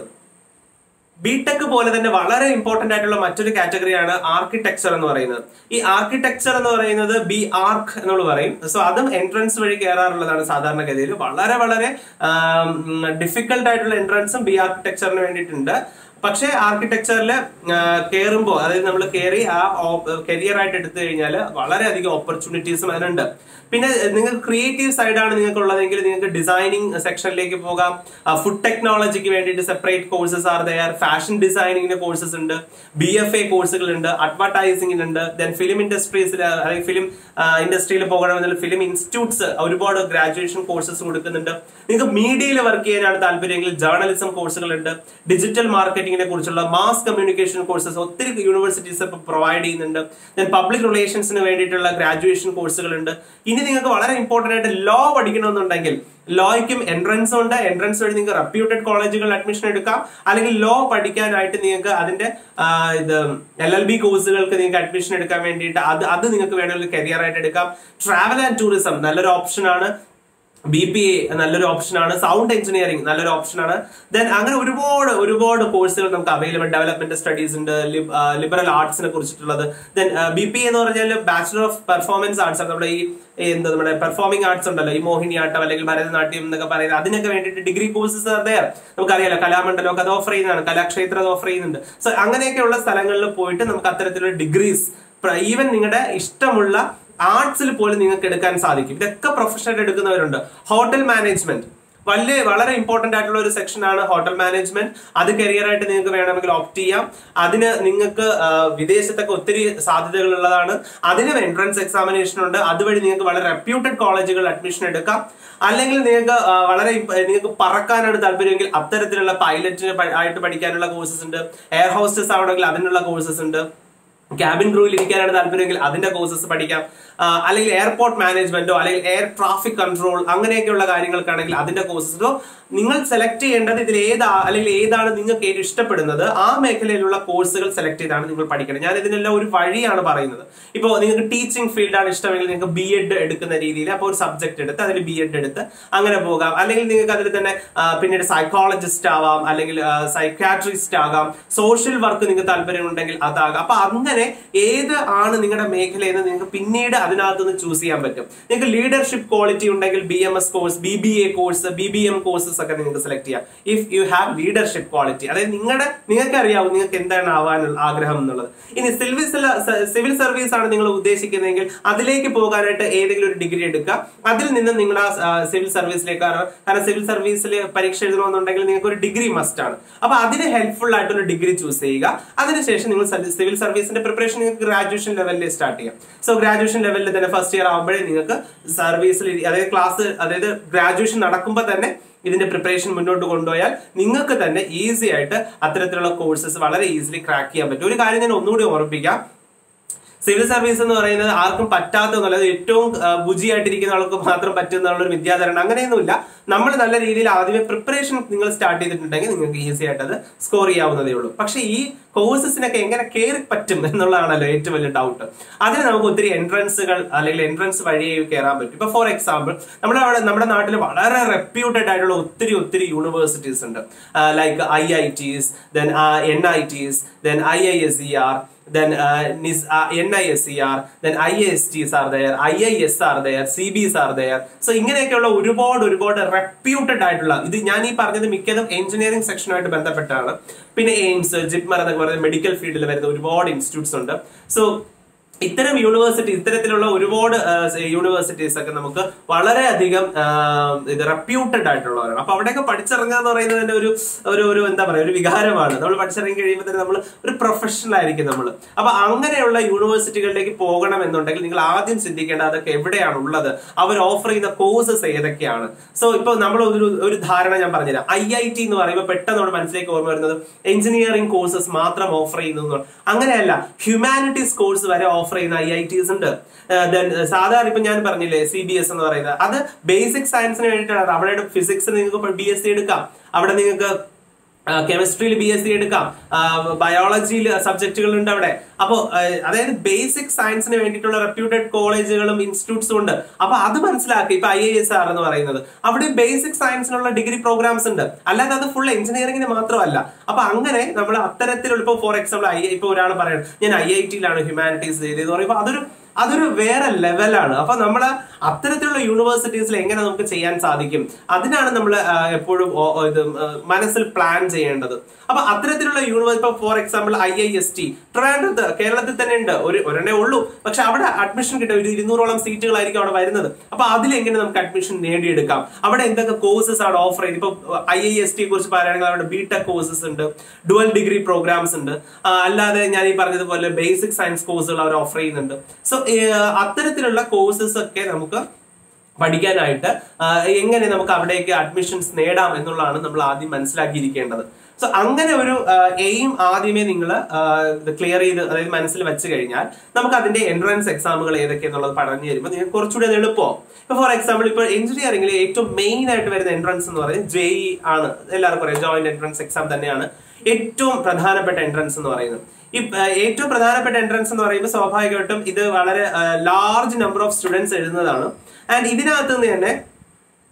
ബിടെക് പോലെ തന്നെ വളരെ ഇമ്പോർട്ടന്റ് ആയിട്ടുള്ള മറ്റൊരു കാറ്റഗറിയാണ് ആർക്കിടെക്ചർ എന്ന് പറയുന്നത്. ഈ ആർക്കിടെക്ചർ എന്ന് പറയുന്നത് ബി ആർക്ക് എന്നോട് പറയും. സോ അതും എൻട്രൻസ് വഴി കയറാറുള്ളതാണ് സാധാരണഗതിയിൽ. വളരെ വളരെ ഡിഫിക്കൽട്ട് ആയിട്ടുള്ള എൻട്രൻസും ബി ആർക്കിടെക്ചറിന് വേണ്ടിയിട്ടുണ്ട്. പക്ഷേ ആർക്കിടെക്ചറിൽ കയറുമ്പോൾ, അതായത് നമ്മൾ കയറി ആ കരിയർ ആയിട്ട് എടുത്തു കഴിഞ്ഞാൽ വളരെയധികം ഓപ്പർച്യൂണിറ്റീസും അതിനുണ്ട്. പിന്നെ നിങ്ങൾക്ക് ക്രിയേറ്റീവ് സൈഡാണ് നിങ്ങൾക്ക് ഉള്ളതെങ്കിൽ നിങ്ങൾക്ക് ഡിസൈനിങ് സെക്ഷനിലേക്ക് പോകാം. ഫുഡ് ടെക്നോളജിക്ക് വേണ്ടിയിട്ട് separate courses are there, fashion ഡിസൈനിങ്ങിന്റെ കോഴ്സസ് ഉണ്ട്, ബി എഫ് എ കോഴ്സുകളുണ്ട്, അഡ്വർടൈസിംഗിനുണ്ട്, ദെൻ ഫിലിം ഇൻഡസ്ട്രീസിൽ, അല്ലെങ്കിൽ ഫിലിം ഇൻഡസ്ട്രിയിൽ പോകണമെങ്കിൽ ഫിലിം ഇൻസ്റ്റിറ്റ്യൂട്ട്സ് ഒരുപാട് ഗ്രാജുവേഷൻ കോഴ്സസ് കൊടുക്കുന്നുണ്ട്. നിങ്ങൾക്ക് മീഡിയയിൽ വർക്ക് ചെയ്യാനാണ് താല്പര്യമെങ്കിൽ ജേർണലിസം കോഴ്സുകളുണ്ട്, ഡിജിറ്റൽ മാർക്കറ്റിംഗിനെ കുറിച്ചുള്ള മാസ് കമ്മ്യൂണിക്കേഷൻ കോഴ്സസ് ഒത്തിരി യൂണിവേഴ്സിറ്റീസ് പ്രൊവൈഡ് ചെയ്യുന്നുണ്ട്. ദെൻ പബ്ലിക് റിലേഷൻസിന് വേണ്ടിയിട്ടുള്ള ഗ്രാജുവേഷൻ കോഴ്സുകളുണ്ട്. ഇനി നിങ്ങൾക്ക് വളരെ ഇമ്പോർട്ടന്റ് ആയിട്ട് ലോ പഠിക്കണമെന്നുണ്ടെങ്കിൽ ലോയ്ക്കും എൻട്രൻസ് ഉണ്ട്. എൻട്രൻസ് വഴി നിങ്ങൾക്ക് റെപ്യൂട്ടഡ് കോളേജുകളിൽ അഡ്മിഷൻ എടുക്കാം. അല്ലെങ്കിൽ ലോ പഠിക്കാനായിട്ട് നിങ്ങൾക്ക് അതിന്റെ ഇത് എൽ എൽ ബി കോഴ്സുകൾക്ക് നിങ്ങൾക്ക് അഡ്മിഷൻ എടുക്കാൻ വേണ്ടിയിട്ട് അത് അത് നിങ്ങൾക്ക് വേണമെങ്കിൽ കരിയർ ആയിട്ട് എടുക്കാം. ട്രാവൽ ആൻഡ് ടൂറിസം നല്ലൊരു ഓപ്ഷൻ ആണ്. ബി പി എ നല്ലൊരു ഓപ്ഷനാണ്, സൗണ്ട് എഞ്ചിനീയറിംഗ് നല്ലൊരു ഓപ്ഷനാണ്. ദെൻ അങ്ങനെ ഒരുപാട് ഒരുപാട് കോഴ്സുകൾ നമുക്ക് അവൈലബിൾ. ഡെവലപ്മെന്റ് സ്റ്റഡീസ് ഉണ്ട്, ലിബറൽ ആർട്സിനെ കുറിച്ചിട്ടുള്ളത്. ദെൻ ബി പി എന്ന് പറഞ്ഞാൽ ബാച്ചുലർ ഓഫ് പെർഫോമൻസ് ആർട്സ് ആണ്. നമ്മുടെ ഈ എന്താ നമ്മുടെ പെർഫോമിംഗ് ആർട്സ് ഉണ്ടല്ലോ, ഈ മോഹിനിയാട്ടം അല്ലെങ്കിൽ ഭരതനാട്യം എന്നൊക്കെ പറയുന്നത്, അതിനൊക്കെ വേണ്ടിയിട്ട് ഡിഗ്രി കോഴ്സസ് അറിയാം. നമുക്കറിയാലോ കലാമണ്ഡലം ഒക്കെ അത് ഓഫർ ചെയ്യുന്നതാണ്, കലാക്ഷേത്രം അത് ഓഫർ ചെയ്യുന്നുണ്ട്. സോ അങ്ങനെയൊക്കെയുള്ള സ്ഥലങ്ങളിൽ പോയിട്ട് നമുക്ക് അത്തരത്തിലുള്ള ഡിഗ്രീസ് ഈവൻ നിങ്ങളുടെ ഇഷ്ടമുള്ള ആർട്സിൽ പോലും നിങ്ങൾക്ക് എടുക്കാൻ സാധിക്കും. ഇതൊക്കെ പ്രൊഫഷണൽ എടുക്കുന്നവരുണ്ട്. ഹോട്ടൽ മാനേജ്മെന്റ് വലിയ വളരെ ഇമ്പോർട്ടന്റ് ആയിട്ടുള്ള ഒരു സെക്ഷൻ ആണ് ഹോട്ടൽ മാനേജ്മെന്റ്. അത് കരിയർ ആയിട്ട് നിങ്ങൾക്ക് വേണമെങ്കിൽ ഓപ്റ്റ് ചെയ്യാം. അതിന് നിങ്ങൾക്ക് വിദേശത്തൊക്കെ ഒത്തിരി സാധ്യതകൾ ഉള്ളതാണ്. അതിന് എൻട്രൻസ് എക്സാമിനേഷൻ ഉണ്ട്. അതുവഴി നിങ്ങൾക്ക് വളരെ റെപ്യൂട്ടഡ് കോളേജുകളിൽ അഡ്മിഷൻ എടുക്കാം. അല്ലെങ്കിൽ നിങ്ങൾക്ക് വളരെ നിങ്ങൾക്ക് പറക്കാനാണ് താല്പര്യമെങ്കിൽ അത്തരത്തിലുള്ള പൈലറ്റിന് ആയിട്ട് പഠിക്കാനുള്ള കോഴ്സസ് ഉണ്ട്. എയർ ഹോസ്റ്റസ് ആവണമെങ്കിൽ അതിനുള്ള കോഴ്സസ് ഉണ്ട്. ക്യാബിൻ ക്രൂവിൽ ഇരിക്കാനാണ് താല്പര്യമെങ്കിൽ അതിന്റെ കോഴ്സസ് പഠിക്കാം. അല്ലെങ്കിൽ എയർപോർട്ട് മാനേജ്മെന്റോ അല്ലെങ്കിൽ എയർ ട്രാഫിക് കൺട്രോൾ അങ്ങനെയൊക്കെയുള്ള കാര്യങ്ങൾക്കാണെങ്കിൽ അതിന്റെ കോഴ്സസോ നിങ്ങൾ സെലക്ട് ചെയ്യേണ്ടത് ഇതിൽ ഏതാ അല്ലെങ്കിൽ ഏതാണ് നിങ്ങൾക്ക് ഏറ്റവും ഇഷ്ടപ്പെടുന്നത് ആ മേഖലയിലുള്ള കോഴ്സുകൾ സെലക്ട് ചെയ്താണ് നിങ്ങൾ പഠിക്കണം. ഞാൻ ഇതിനെല്ലാം ഒരു വഴിയാണ് പറയുന്നത്. ഇപ്പോൾ നിങ്ങൾക്ക് ടീച്ചിങ് ഫീൽഡാണ് ഇഷ്ടമെങ്കിൽ നിങ്ങൾക്ക് ബി എഡ് എടുക്കുന്ന രീതിയിൽ അപ്പോൾ ഒരു സബ്ജക്ട് എടുത്ത് അതിൽ ബി എഡ് എടുത്ത് അങ്ങനെ പോകാം. അല്ലെങ്കിൽ നിങ്ങൾക്ക് അതിൽ തന്നെ പിന്നീട് സൈക്കോളജിസ്റ്റ് ആവാം, അല്ലെങ്കിൽ സൈക്യാട്രിസ്റ്റ് ആകാം, സോഷ്യൽ വർക്ക് നിങ്ങൾക്ക് താല്പര്യമുണ്ടെങ്കിൽ അതാകാം. അപ്പൊ അങ്ങനെ ഏത് ആണ് നിങ്ങളുടെ മേഖലയെന്ന് നിങ്ങൾക്ക് പിന്നീട് അതിനകത്തുനിന്ന് ചൂസ് ചെയ്യാൻ പറ്റും. നിങ്ങൾക്ക് ലീഡർഷിപ്പ് ക്വാളിറ്റി ഉണ്ടെങ്കിൽ B M S course, B B A course, B B M courses ഒക്കെ നിങ്ങൾക്ക് സെലക്ട് ചെയ്യാം. If you have leadership quality, അതായത് നിങ്ങളുടെ നിങ്ങൾക്ക് അറിയാവും നിങ്ങൾക്ക് എന്താണ് ആവാനുള്ള ആഗ്രഹം എന്നുള്ളത്. ഇനി സിവിൽ സിവിൽ സർവീസ് ആണ് നിങ്ങൾ ഉദ്ദേശിക്കുന്നതെങ്കിൽ അതിലേക്ക് പോകാനായിട്ട് ഏതെങ്കിലും ഒരു ഡിഗ്രി എടുക്കുക. അതിൽ നിന്ന് നിങ്ങൾ ആ സിവിൽ സർവീസിലേക്ക്, കാരണം സിവിൽ സർവീസിൽ പരീക്ഷ എഴുതണമെന്നുണ്ടെങ്കിൽ നിങ്ങൾക്ക് ഒരു ഡിഗ്രി മസ്റ്റ് ആണ്. അപ്പൊ അതിന് ഹെൽപ്ഫുൾ ആയിട്ടൊരു ഡിഗ്രി ചൂസ് ചെയ്യുക. അതിനുശേഷം നിങ്ങൾ സിവിൽ സർവീസിന്റെ പ്രിപ്പറേഷൻ നിങ്ങൾക്ക് ഗ്രാജുവേഷൻ ലെവലിൽ സ്റ്റാർട്ട് ചെയ്യാം. സോ ഗ്രാജുവേഷൻ ലെവലിൽ തന്നെ ഫസ്റ്റ് ഇയർ ആകുമ്പോഴേ നിങ്ങൾക്ക് സർവീസിൽ അതായത് ക്ലാസ് അതായത് ഗ്രാജുവേഷൻ നടക്കുമ്പോൾ തന്നെ ഇതിന്റെ പ്രിപ്പറേഷൻ മുന്നോട്ട് കൊണ്ടുപോയാൽ നിങ്ങൾക്ക് തന്നെ ഈസി ആയിട്ട് അത്തരത്തിലുള്ള കോഴ്സസ് വളരെ ഈസിലി ക്രാക്ക് ചെയ്യാൻ പറ്റും. ഒരു കാര്യം ഞാൻ ഒന്നുകൂടി ഓർമ്മിപ്പിക്കാം, സിവിൽ സർവീസ് എന്ന് പറയുന്നത് ആർക്കും പറ്റാത്തതല്ല, ഏറ്റവും ബുജിയായിട്ടിരിക്കുന്ന ആൾക്ക് മാത്രം പറ്റുന്ന ഒരു വിദ്യാധരണം അങ്ങനെയൊന്നുമില്ല. നമ്മൾ നല്ല രീതിയിൽ ആദ്യമേ പ്രിപ്പറേഷൻ നിങ്ങൾ സ്റ്റാർട്ട് ചെയ്തിട്ടുണ്ടെങ്കിൽ നിങ്ങൾക്ക് ഈസി ആയിട്ട് അത് സ്കോർ ചെയ്യാവുന്നതേ ഉള്ളൂ. പക്ഷെ ഈ കോഴ്സസിനൊക്കെ എങ്ങനെ കയറി പറ്റും എന്നുള്ളതാണല്ലോ ഏറ്റവും വലിയ ഡൗട്ട്. അതിന് നമുക്ക് ഒത്തിരി എൻട്രൻസുകൾ അല്ലെങ്കിൽ എൻട്രൻസ് വഴിയേ കയറാൻ പറ്റും. ഇപ്പൊ ഫോർ എക്സാമ്പിൾ നമ്മുടെ നമ്മുടെ നാട്ടിൽ വളരെ റെപ്യൂട്ടഡ് ആയിട്ടുള്ള ഒത്തിരി ഒത്തിരി യൂണിവേഴ്സിറ്റീസ് ഉണ്ട്. Like I I Ts, then N I Ts, then I I S E R, then uh, N I S E R, then I I S Ts are there, I I S are there, C Bs are there. So ഇങ്ങനെയൊക്കെയുള്ള ഒരുപാട് ഒരുപാട് reputed ആയിട്ടുള്ള, ഇത് ഞാൻ ഈ പറഞ്ഞത് മിക്കതും engineering സെക്ഷനുമായിട്ട് ബന്ധപ്പെട്ടാണ്. പിന്നെ എയിംസ്, ജിപ്മർ എന്നൊക്കെ പറയുന്ന മെഡിക്കൽ ഫീൽഡിൽ വരുന്ന ഒരുപാട് ഇൻസ്റ്റിറ്റ്യൂട്ട്സ് ഉണ്ട്. സോ ഇത്തരം യൂണിവേഴ്സിറ്റി ഇത്തരത്തിലുള്ള ഒരുപാട് യൂണിവേഴ്സിറ്റീസ് ഒക്കെ നമുക്ക് വളരെയധികം ഇത് റെപ്യൂട്ടഡ് ആയിട്ടുള്ളവരാണ്. അപ്പൊ അവിടെയൊക്കെ പഠിച്ചിറങ്ങുക എന്ന് പറയുന്നത് തന്നെ ഒരു ഒരു ഒരു എന്താ പറയുക ഒരു വികാരമാണ്. നമ്മൾ പഠിച്ചിറങ്ങി കഴിയുമ്പോൾ തന്നെ നമ്മൾ ഒരു പ്രൊഫഷണൽ ആയിരിക്കും നമ്മൾ. അപ്പൊ അങ്ങനെയുള്ള യൂണിവേഴ്സിറ്റികളിലേക്ക് പോകണം എന്നുണ്ടെങ്കിൽ നിങ്ങൾ ആദ്യം ചിന്തിക്കേണ്ടത് അതൊക്കെ എവിടെയാണ് ഉള്ളത്, അവർ ഓഫർ ചെയ്യുന്ന കോഴ്സസ് ഏതൊക്കെയാണ്. സോ ഇപ്പൊ നമ്മൾ ഒരു ഒരു ധാരണ ഞാൻ പറഞ്ഞുതരാം. ഐ ഐ ടി എന്ന് പറയുമ്പോൾ പെട്ടെന്ന് നമ്മുടെ മനസ്സിലേക്ക് ഓർമ്മ വരുന്നത് എഞ്ചിനീയറിംഗ് കോഴ്സസ് മാത്രം ഓഫർ ചെയ്യുന്നു. അങ്ങനെയല്ല, ഹ്യൂമാനിറ്റീസ് കോഴ്സ് വരെ ഓഫർ ചെയ്യുന്ന ഐ ഐ ടീസ് ഉണ്ട്. ദെൻ സാധാരണ ഇപ്പൊ ഞാൻ പറഞ്ഞില്ലേ സി ബി എസ് എന്ന് പറയുന്നത്, അത് ബേസിക് സയൻസിന് വേണ്ടിയിട്ടാണ്. അവിടെ ഫിസിക്സ് നിങ്ങൾക്ക് ബി എസ് സി എടുക്കാം, അവിടെ നിങ്ങൾക്ക് കെമിസ്ട്രിയിൽ ബി എസ് സി എടുക്കാം, ബയോളജിയിൽ സബ്ജക്റ്റുകൾ ഉണ്ട് അവിടെ. അപ്പോ അതായത് ബേസിക് സയൻസിന് വേണ്ടിയിട്ടുള്ള റെപ്യൂട്ടഡ് കോളേജുകളും ഇൻസ്റ്റിറ്റ്യൂട്ട്സും ഉണ്ട്. അപ്പൊ അത് മനസ്സിലാക്കി. ഇപ്പൊ ഐ ഐ എസ് ആർ എന്ന് പറയുന്നത് അവിടെ ബേസിക് സയൻസിനുള്ള ഡിഗ്രി പ്രോഗ്രാംസ് ഉണ്ട്, അല്ലാതെ അത് ഫുൾ എഞ്ചിനീയറിംഗിന് മാത്രമല്ല. അപ്പൊ അങ്ങനെ നമ്മൾ അത്തരത്തിലുള്ള ഇപ്പൊ ഫോർ എക്സാമ്പിൾ ഐ ഇപ്പൊ ഒരാൾ പറയണം ഞാൻ ഐ ഐ ടിയിലാണ് ഹ്യൂമാനിറ്റീസ് ചെയ്തതെന്ന് പറയുമ്പോൾ അതൊരു അതൊരു വേറെ ലെവലാണ്. അപ്പൊ നമ്മൾ അത്തരത്തിലുള്ള യൂണിവേഴ്സിറ്റീസിൽ എങ്ങനെ നമുക്ക് ചെയ്യാൻ സാധിക്കും, അതിനാണ് നമ്മൾ എപ്പോഴും ഇത് മനസ്സിൽ പ്ലാൻ ചെയ്യേണ്ടത്. അപ്പൊ അത്തരത്തിലുള്ള യൂണിവേഴ്സിറ്റി ഇപ്പൊ for example I I S T ട്രിവാൻഡ്രത്ത് കേരളത്തിൽ തന്നെ ഉണ്ട്, ഒരു ഒരെണ്ണേ ഉള്ളൂ. പക്ഷെ അവിടെ അഡ്മിഷൻ കിട്ടും, ഒരു ഇരുന്നൂറോളം സീറ്റുകളായിരിക്കും അവിടെ വരുന്നത്. അപ്പൊ അതിലെങ്ങനെ നമുക്ക് അഡ്മിഷൻ നേടിയെടുക്കാം, അവിടെ എന്തൊക്കെ കോഴ്സസ് ആണ് ഓഫർ ചെയ്യുന്നത്. ഇപ്പൊ ഐ ഐ എസ് ടിയെ കുറിച്ച് പറയുകയാണെങ്കിൽ അവിടെ ബി ടെക് കോഴ്സസ് ഉണ്ട്, ഡുവൽ ഡിഗ്രി പ്രോഗ്രാംസ് ഉണ്ട്, അല്ലാതെ ഞാൻ ഈ പറഞ്ഞതുപോലെ ബേസിക് സയൻസ് കോഴ്സുകൾ അവർ ഓഫർ ചെയ്യുന്നുണ്ട്. സോ അത്തരത്തിലുള്ള കോഴ്സസ് ഒക്കെ നമുക്ക് പഠിക്കാനായിട്ട് എങ്ങനെ നമുക്ക് അവിടേക്ക് അഡ്മിഷൻസ് നേടാം എന്നുള്ളതാണ് നമ്മൾ ആദ്യം മനസ്സിലാക്കിയിരിക്കേണ്ടത്. സോ അങ്ങനെ ഒരു എയിം ആദ്യമേ നിങ്ങൾ ക്ലിയർ ചെയ്ത് അതായത് മനസ്സിൽ വെച്ച് കഴിഞ്ഞാൽ നമുക്ക് അതിന്റെ എൻട്രൻസ് എക്സാമുകൾ ഏതൊക്കെയെന്നുള്ളത് പറഞ്ഞു തരുമ്പോൾ നിങ്ങൾക്ക് കുറച്ചുകൂടി അത് എളുപ്പമാവും. ഇപ്പൊ ഫോർ എക്സാമ്പിൾ ഇപ്പോൾ എഞ്ചിനീയറിംഗിൽ ഏറ്റവും മെയിൻ ആയിട്ട് വരുന്ന എൻട്രൻസ് എന്ന് പറയുന്നത് ജെ ഇ ആണ്. എല്ലാവർക്കും അറിയാം, ജോയിന്റ് എൻട്രൻസ് എക്സാം തന്നെയാണ് ഏറ്റവും പ്രധാനപ്പെട്ട എൻട്രൻസ് എന്ന് പറയുന്നത്. ഈ ഏറ്റവും പ്രധാനപ്പെട്ട എൻട്രൻസ് എന്ന് പറയുമ്പോൾ സ്വാഭാവികമായിട്ടും ഇത് വളരെ ലാർജ് നമ്പർ ഓഫ് സ്റ്റുഡൻസ് എഴുതുന്നതാണ്. ആൻഡ് ഇതിനകത്ത് നിന്ന് തന്നെ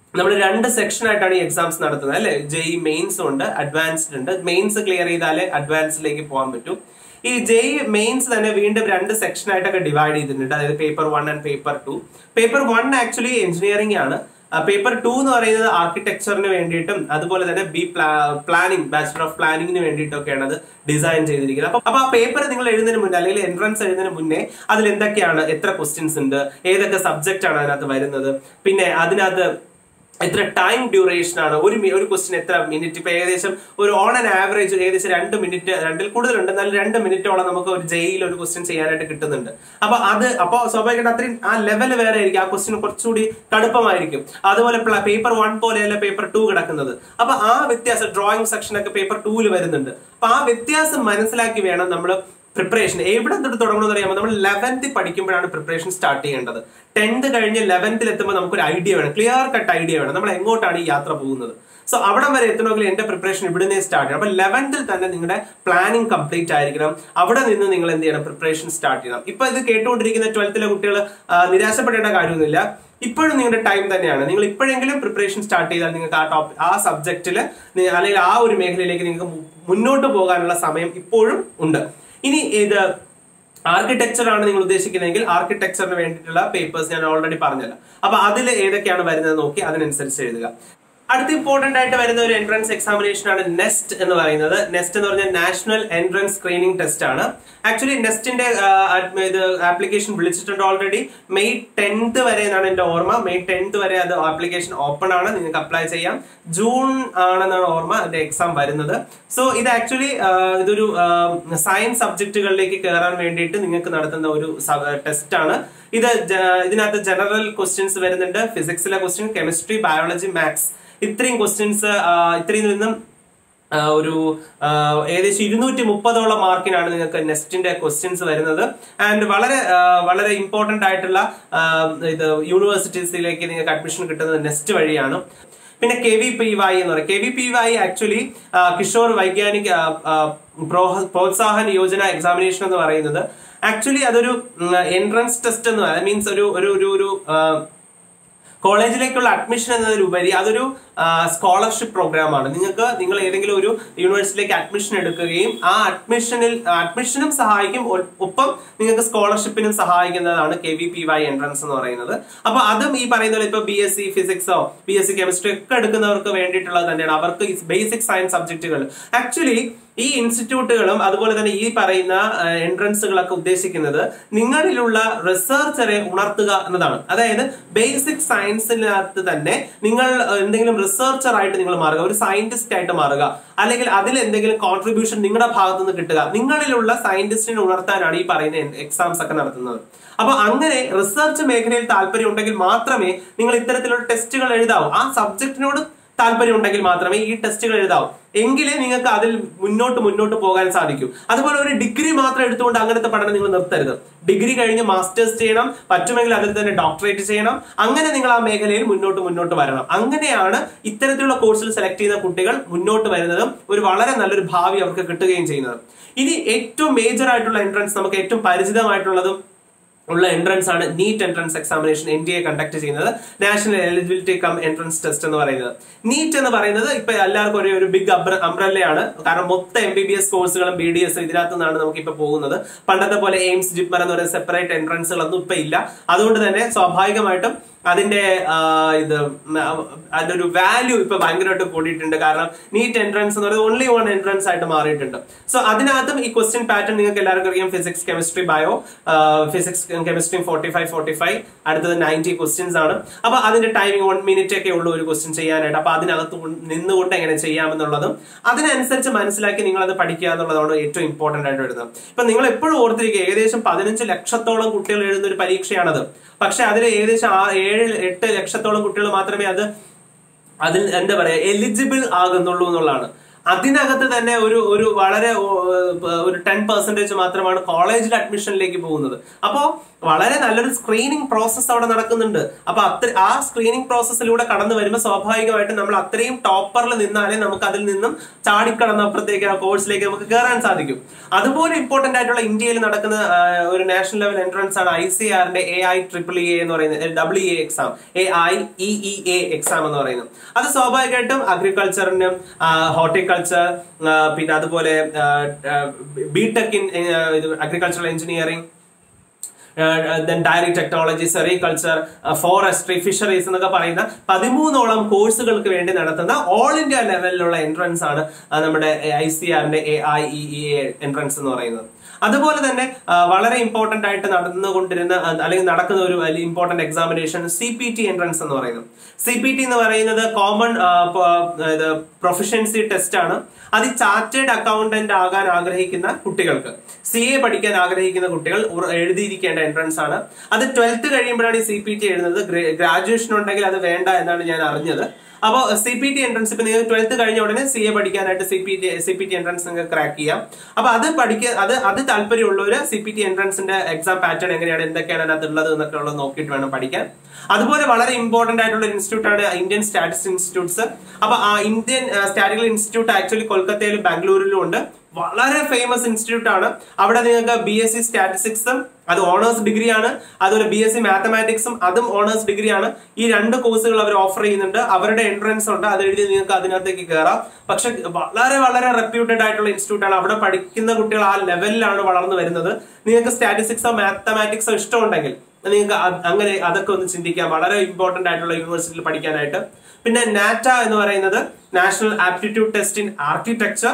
നമ്മൾ രണ്ട് സെക്ഷൻ ആയിട്ടാണ് ഈ എക്സാംസ് നടത്തുന്നത് അല്ലെ. ജെഇ മെയിൻസും ഉണ്ട്, അഡ്വാൻസ്ഡ് ഉണ്ട്. മെയിൻസ് ക്ലിയർ ചെയ്താലേ അഡ്വാൻസിലേക്ക് പോകാൻ പറ്റും. ഈ ജെഇ മെയിൻസ് തന്നെ വീണ്ടും രണ്ട് സെക്ഷൻ ആയിട്ടൊക്കെ ഡിവൈഡ് ചെയ്തിട്ടുണ്ട്. അതായത് paper one and paper two. Paper one actually engineering ആണ്. പേപ്പർ ടു എന്ന് പറയുന്നത് ആർക്കിടെക്ചറിന് വേണ്ടിയിട്ടും അതുപോലെ തന്നെ ബി പ്ലാനിംഗ് ബാച്ചുലർ ഓഫ് പ്ലാനിങ്ങിന് വേണ്ടിയിട്ടൊക്കെയാണ് അത് ഡിസൈൻ ചെയ്തിരിക്കുന്നത്. അപ്പൊ അപ്പൊ ആ പേപ്പർ നിങ്ങൾ എഴുതുന്നതിന് മുന്നേ അല്ലെങ്കിൽ എൻട്രൻസ് എഴുതുന്നതിന് മുന്നേ അതിൽ എന്തൊക്കെയാണ്, എത്ര ക്വസ്റ്റ്യൻസ് ഉണ്ട്, ഏതൊക്കെ സബ്ജക്റ്റ് ആണ് അതിനകത്ത് വരുന്നത്, പിന്നെ അതിനകത്ത് എത്ര ടൈം ഡ്യൂറേഷൻ ആണ്, ഒരു ഒരു ക്വസ്റ്റ്യൻ എത്ര മിനിറ്റ്, ഇപ്പൊ ഏകദേശം ഒരു ഓൺ ആൻ ആവറേജ് ഏകദേശം രണ്ട് മിനിറ്റ് രണ്ടിൽ കൂടുതലുണ്ട്, എന്നാലും രണ്ട് മിനിറ്റോളം നമുക്ക് ഒരു ജെയിൽ ഒരു ക്വസ്റ്റ്യൻ ചെയ്യാനായിട്ട് കിട്ടുന്നുണ്ട്. അപ്പൊ അത് അപ്പൊ സ്വാഭാവികമായിട്ട് അത്രയും ആ ലെവൽ വേറെ ആയിരിക്കും, ആ ക്വസ്റ്റ്യൻ കുറച്ചുകൂടി കടുപ്പമായിരിക്കും. അതുപോലെ പേപ്പർ വൺ പോലെയല്ല പേപ്പർ ടു കിടക്കുന്നത്. അപ്പൊ ആ വ്യത്യാസം ഡ്രോയിങ് സെക്ഷൻ ഒക്കെ പേപ്പർ ടൂവിൽ വരുന്നുണ്ട്. അപ്പൊ ആ വ്യത്യാസം മനസ്സിലാക്കി വേണം നമ്മൾ പ്രിപ്പറേഷൻ എവിടെ തൊട്ട് തുടങ്ങണമെന്ന് അറിയാമോ? നമ്മൾ ലെവൻത്ത് പഠിക്കുമ്പോഴാണ് പ്രിപ്പറേഷൻ സ്റ്റാർട്ട് ചെയ്യേണ്ടത്. ടെൻത്ത് കഴിഞ്ഞ് ലെവൻത്തിൽ എത്തുമ്പോൾ നമുക്കൊരു ഐഡിയ വേണം, ക്ലിയർ കട്ട് ഐഡിയ വേണം, നമ്മൾ എങ്ങോട്ടാണ് ഈ യാത്ര പോകുന്നത്. സോ അവിടെ വരെ എത്തണമെങ്കിൽ എന്റെ പ്രിപ്പറേഷൻ ഇവിടുന്നേ സ്റ്റാർട്ട് ചെയ്യണം. അപ്പൊ ലെവൻത്തിൽ തന്നെ നിങ്ങളുടെ പ്ലാനിങ് കംപ്ലീറ്റ് ആയിരിക്കണം. അവിടെ നിന്ന് നിങ്ങൾ എന്ത് ചെയ്യണം, പ്രിപ്പറേഷൻ സ്റ്റാർട്ട് ചെയ്യണം. ഇപ്പൊ ഇത് കേട്ടുകൊണ്ടിരിക്കുന്ന ട്വൽത്തിലെ കുട്ടികൾ നിരാശപ്പെടേണ്ട കാര്യമൊന്നുമില്ല. ഇപ്പോഴും നിങ്ങളുടെ ടൈം തന്നെയാണ്. നിങ്ങൾ ഇപ്പോഴെങ്കിലും പ്രിപ്പറേഷൻ സ്റ്റാർട്ട് ചെയ്താൽ നിങ്ങൾക്ക് ആ ടോപ്പ് ആ സബ്ജക്റ്റില് അല്ലെങ്കിൽ ആ ഒരു മേഖലയിലേക്ക് നിങ്ങൾക്ക് മുന്നോട്ട് പോകാനുള്ള സമയം ഇപ്പോഴും ഉണ്ട്. ഇനി ഇത് ആർക്കിടെക്ചർ ആണ് നിങ്ങൾ ഉദ്ദേശിക്കുന്നതെങ്കിൽ ആർക്കിടെക്ചറിന് വേണ്ടിയിട്ടുള്ള പേപ്പേഴ്സ് ഞാൻ ഓൾറെഡി പറഞ്ഞല്ലോ. അപ്പൊ അതിൽ ഏതൊക്കെയാണ് വരുന്നത് നോക്കി അതിനനുസരിച്ച് എഴുതുക. അടുത്ത ഇമ്പോർട്ടന്റ് ആയിട്ട് വരുന്ന ഒരു എൻട്രൻസ് എക്സാമിനേഷൻ ആണ് നെസ്റ്റ് എന്ന് പറയുന്നത്. നെസ്റ്റ് എന്ന് പറഞ്ഞാൽ നാഷണൽ എൻട്രൻസ് സ്ക്രീനിങ് ടെസ്റ്റ് ആണ്. ആക്ച്വലി നെസ്റ്റിന്റെ ഇത് ആപ്ലിക്കേഷൻ വിളിച്ചിട്ടുണ്ട് ഓൾറെഡി. മെയ് ടെൻത്ത് വരെ എന്നാണ് എന്റെ ഓർമ്മ. മെയ് ടെൻത്ത് വരെ അത് ആപ്ലിക്കേഷൻ ഓപ്പൺ ആണ്, നിങ്ങൾക്ക് അപ്ലൈ ചെയ്യാം. ജൂൺ ആണെന്നാണ് ഓർമ്മ അതിന്റെ എക്സാം വരുന്നത്. സോ ഇത് ആക്ച്വലി ഇതൊരു സയൻസ് സബ്ജക്റ്റുകളിലേക്ക് കയറാൻ വേണ്ടിയിട്ട് നിങ്ങൾക്ക് നടത്തുന്ന ഒരു ടെസ്റ്റ് ആണ്. ഇത് ഇതിനകത്ത് ജനറൽ ക്വസ്റ്റ്യൻസ് വരുന്നുണ്ട്, ഫിസിക്സിലെ ക്വസ്റ്റ്യൻ, കെമിസ്ട്രി, ബയോളജി, മാത്സ്, ഇത്രയും ക്വസ്റ്റ്യൻസ് ഇത്രയും നിന്നും ഒരു ഏകദേശം ഇരുന്നൂറ്റി മുപ്പതോളം മാർക്കിനാണ് നിങ്ങൾക്ക് നെസ്റ്റിന്റെ ക്വസ്റ്റ്യൻസ് വരുന്നത്. ആൻഡ് വളരെ വളരെ ഇമ്പോർട്ടന്റ് ആയിട്ടുള്ള ഇത് യൂണിവേഴ്സിറ്റീസിലേക്ക് നിങ്ങൾക്ക് അഡ്മിഷൻ കിട്ടുന്നത് നെസ്റ്റ് വഴിയാണ്. പിന്നെ കെ വി പി വൈ എന്ന് പറയും. K V P Y actually Kishore Vaigyanik Protsahan Yojana examination എന്ന് പറയുന്നത് ആക്ച്വലി അതൊരു എൻട്രൻസ് ടെസ്റ്റ് എന്ന് പറയുന്നത് മീൻസ് ഒരു ഒരു ഒരു കോളേജിലേക്കുള്ള അഡ്മിഷൻ എന്നതിലുപരി അതൊരു സ്കോളർഷിപ്പ് പ്രോഗ്രാം ആണ്. നിങ്ങൾക്ക് നിങ്ങൾ ഏതെങ്കിലും ഒരു യൂണിവേഴ്സിറ്റിയിലേക്ക് അഡ്മിഷൻ എടുക്കുകയും ആ അഡ്മിഷനിൽ അഡ്മിഷനും സഹായിക്കും, ഒപ്പം നിങ്ങൾക്ക് സ്കോളർഷിപ്പിനും സഹായിക്കുന്നതാണ് K V P Y entrance എന്ന് പറയുന്നത്. അപ്പൊ അതും ഈ പറയുന്ന ഇപ്പൊ ബി എസ് സി ഫിസിക്സോ ബി എസ് സി കെമിസ്ട്രി ഒക്കെ എടുക്കുന്നവർക്ക് വേണ്ടിയിട്ടുള്ളത് തന്നെയാണ്. അവർക്ക് ബേസിക് സയൻസ് സബ്ജക്റ്റുകൾ ആക്ച്വലി ഈ ഇൻസ്റ്റിറ്റ്യൂട്ടുകളും അതുപോലെ തന്നെ ഈ പറയുന്ന എൻട്രൻസുകളൊക്കെ ഉദ്ദേശിക്കുന്നത് നിങ്ങളിലുള്ള റിസർച്ചറെ ഉണർത്തുക എന്നതാണ്. അതായത് ബേസിക് സയൻസിനകത്ത് തന്നെ നിങ്ങൾ എന്തെങ്കിലും റിസർച്ചർ ആയിട്ട് നിങ്ങൾ മാറുക, ഒരു സയന്റിസ്റ്റ് ആയിട്ട് മാറുക, അല്ലെങ്കിൽ അതിൽ എന്തെങ്കിലും കോൺട്രിബ്യൂഷൻ നിങ്ങളുടെ ഭാഗത്തു നിന്ന് കിട്ടുക. നിങ്ങളിലുള്ള സയന്റിസ്റ്റിനെ ഉണർത്താനാണ് ഈ പറയുന്ന എക്സാംസ് ഒക്കെ നടത്തുന്നത്. അപ്പൊ അങ്ങനെ റിസർച്ച് മേഖലയിൽ താല്പര്യം ഉണ്ടെങ്കിൽ മാത്രമേ നിങ്ങൾ ഇത്തരത്തിലുള്ള ടെസ്റ്റുകൾ എഴുതാവൂ. ആ സബ്ജക്റ്റിനോട് താല്പര്യം ഉണ്ടെങ്കിൽ മാത്രമേ ഈ ടെസ്റ്റുകൾ എഴുതാവൂ. എങ്കിലേ നിങ്ങൾക്ക് അതിൽ മുന്നോട്ട് മുന്നോട്ട് പോകാൻ സാധിക്കൂ. അതുപോലെ ഒരു ഡിഗ്രി മാത്രം എടുത്തുകൊണ്ട് അങ്ങനത്തെ പഠനം നിങ്ങൾ നിർത്തരുത്. ഡിഗ്രി കഴിഞ്ഞ് മാസ്റ്റേഴ്സ് ചെയ്യണം, പറ്റുമെങ്കിൽ അതിൽ തന്നെ ഡോക്ടറേറ്റ് ചെയ്യണം. അങ്ങനെ നിങ്ങൾ ആ മേഖലയിൽ മുന്നോട്ട് മുന്നോട്ട് വരണം. അങ്ങനെയാണ് ഇത്തരത്തിലുള്ള കോഴ്സിൽ സെലക്ട് ചെയ്യുന്ന കുട്ടികൾ മുന്നോട്ട് വരുന്നതും ഒരു വളരെ നല്ലൊരു ഭാവി അവർക്ക് കിട്ടുകയും ചെയ്യുന്നത്. ഇനി ഏറ്റവും മേജർ ആയിട്ടുള്ള എൻട്രൻസ്, നമുക്ക് ഏറ്റവും പരിചിതമായിട്ടുള്ളതും ഉള്ള എൻട്രൻസ് ആണ് NEET entrance examination N D A conduct ചെയ്യുന്നത്. National eligibility cum entrance test എന്ന് പറയുന്നത്. നീറ്റ് എന്ന് പറയുന്നത് ഇപ്പൊ എല്ലാവർക്കും ഒരേ ഒരു ബിഗ് അംബ്രല്ലയാണ്. കാരണം മൊത്തം എം ബി ബി എസ് കോഴ്സുകളും ബി ഡി എസ് ഇതിനകത്ത് നിന്നാണ് നമുക്ക് ഇപ്പൊ പോകുന്നത്. പണ്ടത്തെ പോലെ എയിംസ്, ജിപ്മർ എന്ന് പറയുന്ന സെപ്പറേറ്റ് എൻട്രൻസുകളൊന്നും ഇപ്പൊ ഇല്ല. അതുകൊണ്ട് തന്നെ സ്വാഭാവികമായിട്ടും അതിന്റെ ഇത് അതിന്റെ ഒരു വാല്യൂ ഇപ്പൊ ഭയങ്കരമായിട്ട് കൂടിയിട്ടുണ്ട്. കാരണം നീറ്റ് എൻട്രൻസ് എന്ന് പറയുന്നത് ഓൺലി വൺ എൻട്രൻസ് ആയിട്ട് മാറിയിട്ടുണ്ട്. സോ അതിനകത്തും ഈ ക്വസ്റ്റ്യൻ പാറ്റേൺ നിങ്ങൾക്ക് എല്ലാവർക്കും അറിയാം. Physics, chemistry, bio, physics chemistry forty five forty five അടുത്തത് നയൻറ്റി ക്വസ്റ്റ്യൻസ് ആണ്. അപ്പൊ അതിന്റെ ടൈമിംഗ് വൺ മിനിറ്റ് ഒക്കെ ഉള്ളൂ ഒരു ക്വസ്റ്റ്യൻ ചെയ്യാനായിട്ട്. അപ്പൊ അതിനകത്ത് നിന്നുകൊണ്ട് എങ്ങനെ ചെയ്യാമെന്നുള്ളതും അതിനനുസരിച്ച് മനസ്സിലാക്കി നിങ്ങൾ അത് പഠിക്കുക എന്നുള്ളതാണ് ഏറ്റവും ഇമ്പോർട്ടന്റ് ആയിട്ട് വരുന്നത്. ഇപ്പൊ നിങ്ങൾ എപ്പോഴും ഓർത്തിരിക്കുക, ഏകദേശം പതിനഞ്ച് ലക്ഷത്തോളം കുട്ടികൾ എഴുതുന്ന ഒരു പരീക്ഷയാണത്. പക്ഷെ അതിൽ ഏകദേശം ആ ഏഴ് എട്ട് ലക്ഷത്തോളം കുട്ടികൾ മാത്രമേ അത് അതിൽ എന്താ പറയാ എലിജിബിൾ ആകുന്നുള്ളൂ എന്നുള്ളതാണ്. അതിനകത്ത് തന്നെ ഒരു ഒരു വളരെ ഒരു ടെൻ പെർസെന്റേജ് മാത്രമാണ് കോളേജിൽ അഡ്മിഷനിലേക്ക് പോകുന്നത്. അപ്പോൾ വളരെ നല്ലൊരു സ്ക്രീനിങ് പ്രോസസ്സ് അവിടെ നടക്കുന്നുണ്ട്. അപ്പൊ അത്ര ആ സ്ക്രീനിങ് പ്രോസസ്സിലൂടെ കടന്നു വരുമ്പോൾ സ്വാഭാവികമായിട്ടും നമ്മൾ അത്രയും ടോപ്പറിൽ നിന്നാലേ നമുക്ക് അതിൽ നിന്നും ചാടിക്കടന്ന അപ്പുറത്തേക്ക് ആ കോഴ്സിലേക്ക് നമുക്ക് കയറാൻ സാധിക്കും. അതുപോലെ ഇമ്പോർട്ടന്റ് ആയിട്ടുള്ള ഇന്ത്യയിൽ നടക്കുന്ന ഒരു നാഷണൽ ലെവൽ എൻട്രൻസ് ആണ് ഐ സി ആറിന്റെ എ ഐ ട്രിപ്പിൾ ഇ എന്ന് പറയുന്നത്, W A exam, A I E E A exam എന്ന് പറയുന്നത്. അത് സ്വാഭാവികമായിട്ടും അഗ്രികൾച്ചറിനും ഹോർട്ടിക്കൾച്ചർ, പിന്നെ അതുപോലെ B tech in agricultural engineering, then dairy technology, sericulture, forestry, fisheries എന്നൊക്കെ പറയുന്ന പതിമൂന്നോളം കോഴ്സുകൾക്ക് വേണ്ടി നടത്തുന്ന ഓൾ ഇന്ത്യ ലെവലിലുള്ള എൻട്രൻസ് ആണ് നമ്മുടെ ഐ സി ആറിന്റെ A I E E A entrance എന്ന് പറയുന്നത്. അതുപോലെ തന്നെ വളരെ ഇമ്പോർട്ടന്റ് ആയിട്ട് നടന്നുകൊണ്ടിരുന്ന അല്ലെങ്കിൽ നടക്കുന്ന ഒരു വലിയ important examination C P T entrance എന്ന് പറയുന്നത്. സി പി ടി എന്ന് പറയുന്നത് കോമൺ പ്രൊഫഷൻസി ടെസ്റ്റ് ആണ്. അത് ചാർട്ടേഡ് അക്കൗണ്ടന്റ് ആകാൻ ആഗ്രഹിക്കുന്ന കുട്ടികൾക്ക്, സി എ പഠിക്കാൻ ആഗ്രഹിക്കുന്ന കുട്ടികൾ എഴുതിയിരിക്കേണ്ട എൻട്രൻസ് ആണ്. അത് ട്വൽത്ത് കഴിയുമ്പോഴാണ് ഈ സി പി ടി എഴുതുന്നത്. ഗ്രാജുവേഷൻ ഉണ്ടെങ്കിൽ അത് വേണ്ട എന്നാണ് ഞാൻ അറിഞ്ഞത്. അപ്പോൾ സി പി ടി എൻട്രൻസ് ഇപ്പൊ നിങ്ങൾ ട്വൽത്ത് കഴിഞ്ഞ ഉടനെ സി എ പഠിക്കാനായിട്ട് C P T C P T entrance നിങ്ങൾക്ക് ക്രാക്ക് ചെയ്യാം. അപ്പൊ അത് പഠിക്കുക, അത് അത് താല്പര്യമുള്ളവര് സി പി ടി എൻട്രൻസിന്റെ എക്സാം പാറ്റേൺ എങ്ങനെയാണ്, എന്തൊക്കെയാണ് അതിനകത്ത് ഉള്ളത് എന്നൊക്കെ ഉള്ളത് നോക്കിയിട്ട് വേണം പഠിക്കാൻ. അതുപോലെ വളരെ ഇമ്പോർട്ടന്റ് ആയിട്ടുള്ള ഇൻസ്റ്റിറ്റ്യൂട്ട് ആണ് ഇന്ത്യൻ സ്റ്റാറ്റിസ്റ്റിക്സ് ഇൻസ്റ്റിറ്റ്യൂട്ട്സ്. അപ്പൊ ആ ഇന്ത്യൻ സ്റ്റാറ്റിസ്റ്റിക്കൽ ഇൻസ്റ്റിറ്റ്യൂട്ട് ആക്ച്വലി കൊൽക്കത്തയിലും ബാംഗ്ലൂരിലും ഉണ്ട്. വളരെ ഫേമസ് ഇൻസ്റ്റിറ്റ്യൂട്ട് ആണ്. അവിടെ നിങ്ങൾക്ക് ബി എസ് സി സ്റ്റാറ്റിസ്റ്റിക്സും അത് ഓണേഴ്സ് ഡിഗ്രി ആണ്, അതുപോലെ ബി എസ് സി മാത്തമാറ്റിക്സും അതും ഓണേഴ്സ് ഡിഗ്രി ആണ്. ഈ രണ്ട് കോഴ്സുകൾ അവർ ഓഫർ ചെയ്യുന്നുണ്ട്. അവരുടെ എൻട്രൻസ് ഉണ്ട്, അത് എഴുതി നിങ്ങൾക്ക് അതിനകത്തേക്ക് കയറാം. പക്ഷെ വളരെ വളരെ റെപ്യൂട്ടഡ് ആയിട്ടുള്ള ഇൻസ്റ്റിറ്റ്യൂട്ട് ആണ്. അവിടെ പഠിക്കുന്ന കുട്ടികൾ ആ ലെവലിലാണ് വളർന്നു വരുന്നത്. നിങ്ങൾക്ക് സ്റ്റാറ്റിസ്റ്റിക്സോ മാത്തമാറ്റിക്സോ ഇഷ്ടമുണ്ടെങ്കിൽ നിങ്ങൾക്ക് അങ്ങനെ അതൊക്കെ ഒന്ന് ചിന്തിക്കാം. വളരെ ഇമ്പോർട്ടന്റ് ആയിട്ടുള്ള യൂണിവേഴ്സിറ്റിയിൽ പഠിക്കാനായിട്ട്. പിന്നെ നാറ്റ എന്ന് പറയുന്നത് national aptitude test in architecture.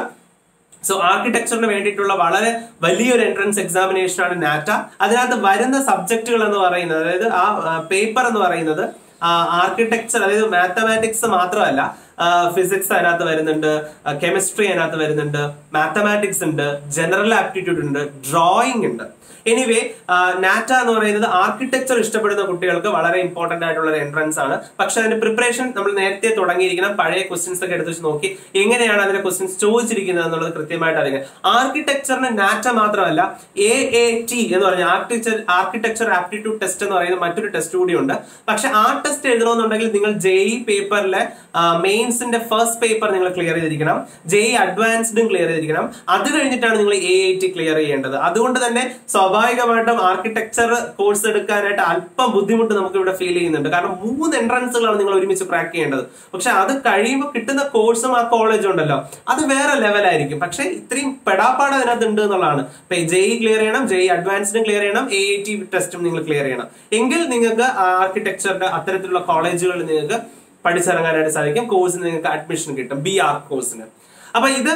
So ആർക്കിടെക്ചറിന് വേണ്ടിയിട്ടുള്ള വളരെ വലിയൊരു എൻട്രൻസ് എക്സാമിനേഷൻ ആണ് നാറ്റ. അതിനകത്ത് വരുന്ന സബ്ജക്റ്റുകൾ എന്ന് പറയുന്നത്, അതായത് ആ പേപ്പർ എന്ന് പറയുന്നത് ആർക്കിടെക്ചർ, അതായത് മാത്തമാറ്റിക്സ് മാത്രമല്ല, ഫിസിക്സ് അതിനകത്ത് വരുന്നുണ്ട്, കെമിസ്ട്രി അതിനകത്ത് വരുന്നുണ്ട്, മാത്തമാറ്റിക്സ് ഉണ്ട്, ജനറൽ ആപ്റ്റിറ്റ്യൂഡ് ഉണ്ട്, ഡ്രോയിങ് ഉണ്ട്. എനിവേ നാറ്റ എന്ന് പറയുന്നത് ആർക്കിടെക്ചർ ഇഷ്ടപ്പെടുന്ന കുട്ടികൾക്ക് വളരെ ഇമ്പോർട്ടന്റ് ആയിട്ടുള്ള ഒരു എൻട്രൻസ് ആണ്. പക്ഷെ അതിന്റെ പ്രിപ്പറേഷൻ നമ്മൾ നേരത്തെ തുടങ്ങിയിരിക്കണം. പഴയ ക്വസ്റ്റ്യൻസ് ഒക്കെ എടുത്ത് വെച്ച് നോക്കി എങ്ങനെയാണ് അതിന്റെ ക്വസ്റ്റ്യൻസ് ചോദിച്ചിരിക്കുന്നത് എന്നുള്ളത് കൃത്യമായിട്ട് അറിയാം. ആർക്കിടെക്ചറിന് നാറ്റ മാത്രമല്ല, എ എ ടി എന്ന് പറഞ്ഞ ആർക്കിടെക്ചർ ആർക്കിടെക്ചർ ആപ്റ്റിറ്റ്യൂഡ് ടെസ്റ്റ് എന്ന് പറയുന്ന മറ്റൊരു ടെസ്റ്റ് കൂടി ഉണ്ട്. പക്ഷെ ആ ടെസ്റ്റ് എഴുതണമെന്നുണ്ടെങ്കിൽ നിങ്ങൾ ജെഇ പേപ്പറിലെ മെയിൻസിന്റെ ഫസ്റ്റ് പേപ്പർ നിങ്ങൾ ക്ലിയർ ചെയ്തിരിക്കണം, ജെഇ അഡ്വാൻസ്ഡും ക്ലിയർ ചെയ്തിരിക്കണം. അത് കഴിഞ്ഞിട്ടാണ് നിങ്ങൾ എ ഐ ടി ക്ലിയർ ചെയ്യേണ്ടത്. അതുകൊണ്ട് തന്നെ സ്വാഭാവികമായിട്ടും ആർക്കിടെക്ചർ കോഴ്സ് എടുക്കാനായിട്ട് അല്പം ബുദ്ധിമുട്ട് നമുക്ക് ഇവിടെ ഫീൽ ചെയ്യുന്നുണ്ട്. കാരണം മൂന്ന് എൻട്രൻസുകളാണ് നിങ്ങൾ ഒരുമിച്ച് ക്രാക്ക് ചെയ്യേണ്ടത്. പക്ഷെ അത് കഴിയുമ്പോൾ കിട്ടുന്ന കോഴ്സും ആ കോളേജും ഉണ്ടല്ലോ, അത് വേറെ ലെവലായിരിക്കും. പക്ഷെ ഇത്രയും പെടാപ്പാട് അതിനകത്ത് ഉണ്ട് എന്നുള്ളതാണ്. ഇപ്പൊ ജെഇ ക്ലിയർ ചെയ്യണം, ജെഇ അഡ്വാൻസ്ഡും ക്ലിയർ ചെയ്യണം, എ ഐ ടി ടെസ്റ്റും നിങ്ങൾ ക്ലിയർ ചെയ്യണം. എങ്കിൽ നിങ്ങൾക്ക് ആർക്കിടെക്ചറിന്റെ അത്തരത്തിലുള്ള കോളേജുകളിൽ നിങ്ങൾക്ക് പഠിച്ചിറങ്ങാനായിട്ട് സാധിക്കും. കോഴ്സിന് നിങ്ങൾക്ക് അഡ്മിഷൻ കിട്ടും, ബി ആർ കോഴ്സിന്. അപ്പൊ ഇത്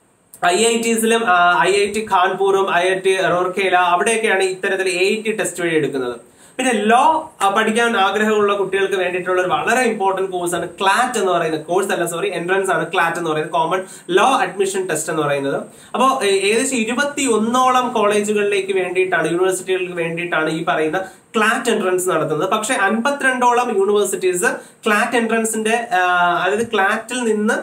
ഐ ഐ ടിസിലും ഐ ഐ ടി കാൺപൂറും ഐ ഐ ടി റൂർക്കേല അവിടെയൊക്കെയാണ് ഇത്തരത്തിൽ എ ഐ ടി ടെസ്റ്റ് വഴി എടുക്കുന്നത്. പിന്നെ ലോ പഠിക്കാൻ ആഗ്രഹമുള്ള കുട്ടികൾക്ക് വേണ്ടിയിട്ടുള്ള ഒരു വളരെ ഇമ്പോർട്ടന്റ് കോഴ്സാണ് ക്ലാറ്റ് എന്ന് പറയുന്നത്. കോഴ്സ് അല്ല, സോറി, എൻട്രൻസ് ആണ് ക്ലാറ്റ് എന്ന് പറയുന്നത്, കോമൺ ലോ അഡ്മിഷൻ ടെസ്റ്റ് എന്ന് പറയുന്നത്. അപ്പോൾ ഏകദേശം ഇരുപത്തി ഒന്നോളം കോളേജുകളിലേക്ക് വേണ്ടിയിട്ടാണ്, യൂണിവേഴ്സിറ്റികൾക്ക് വേണ്ടിയിട്ടാണ് ഈ പറയുന്ന ക്ലാറ്റ് എൻട്രൻസ് നടത്തുന്നത്. പക്ഷെ അൻപത്തിരണ്ടോളം യൂണിവേഴ്സിറ്റീസ് ക്ലാറ്റ് എൻട്രൻസിന്റെ അതായത് ക്ലാറ്റിൽ നിന്ന്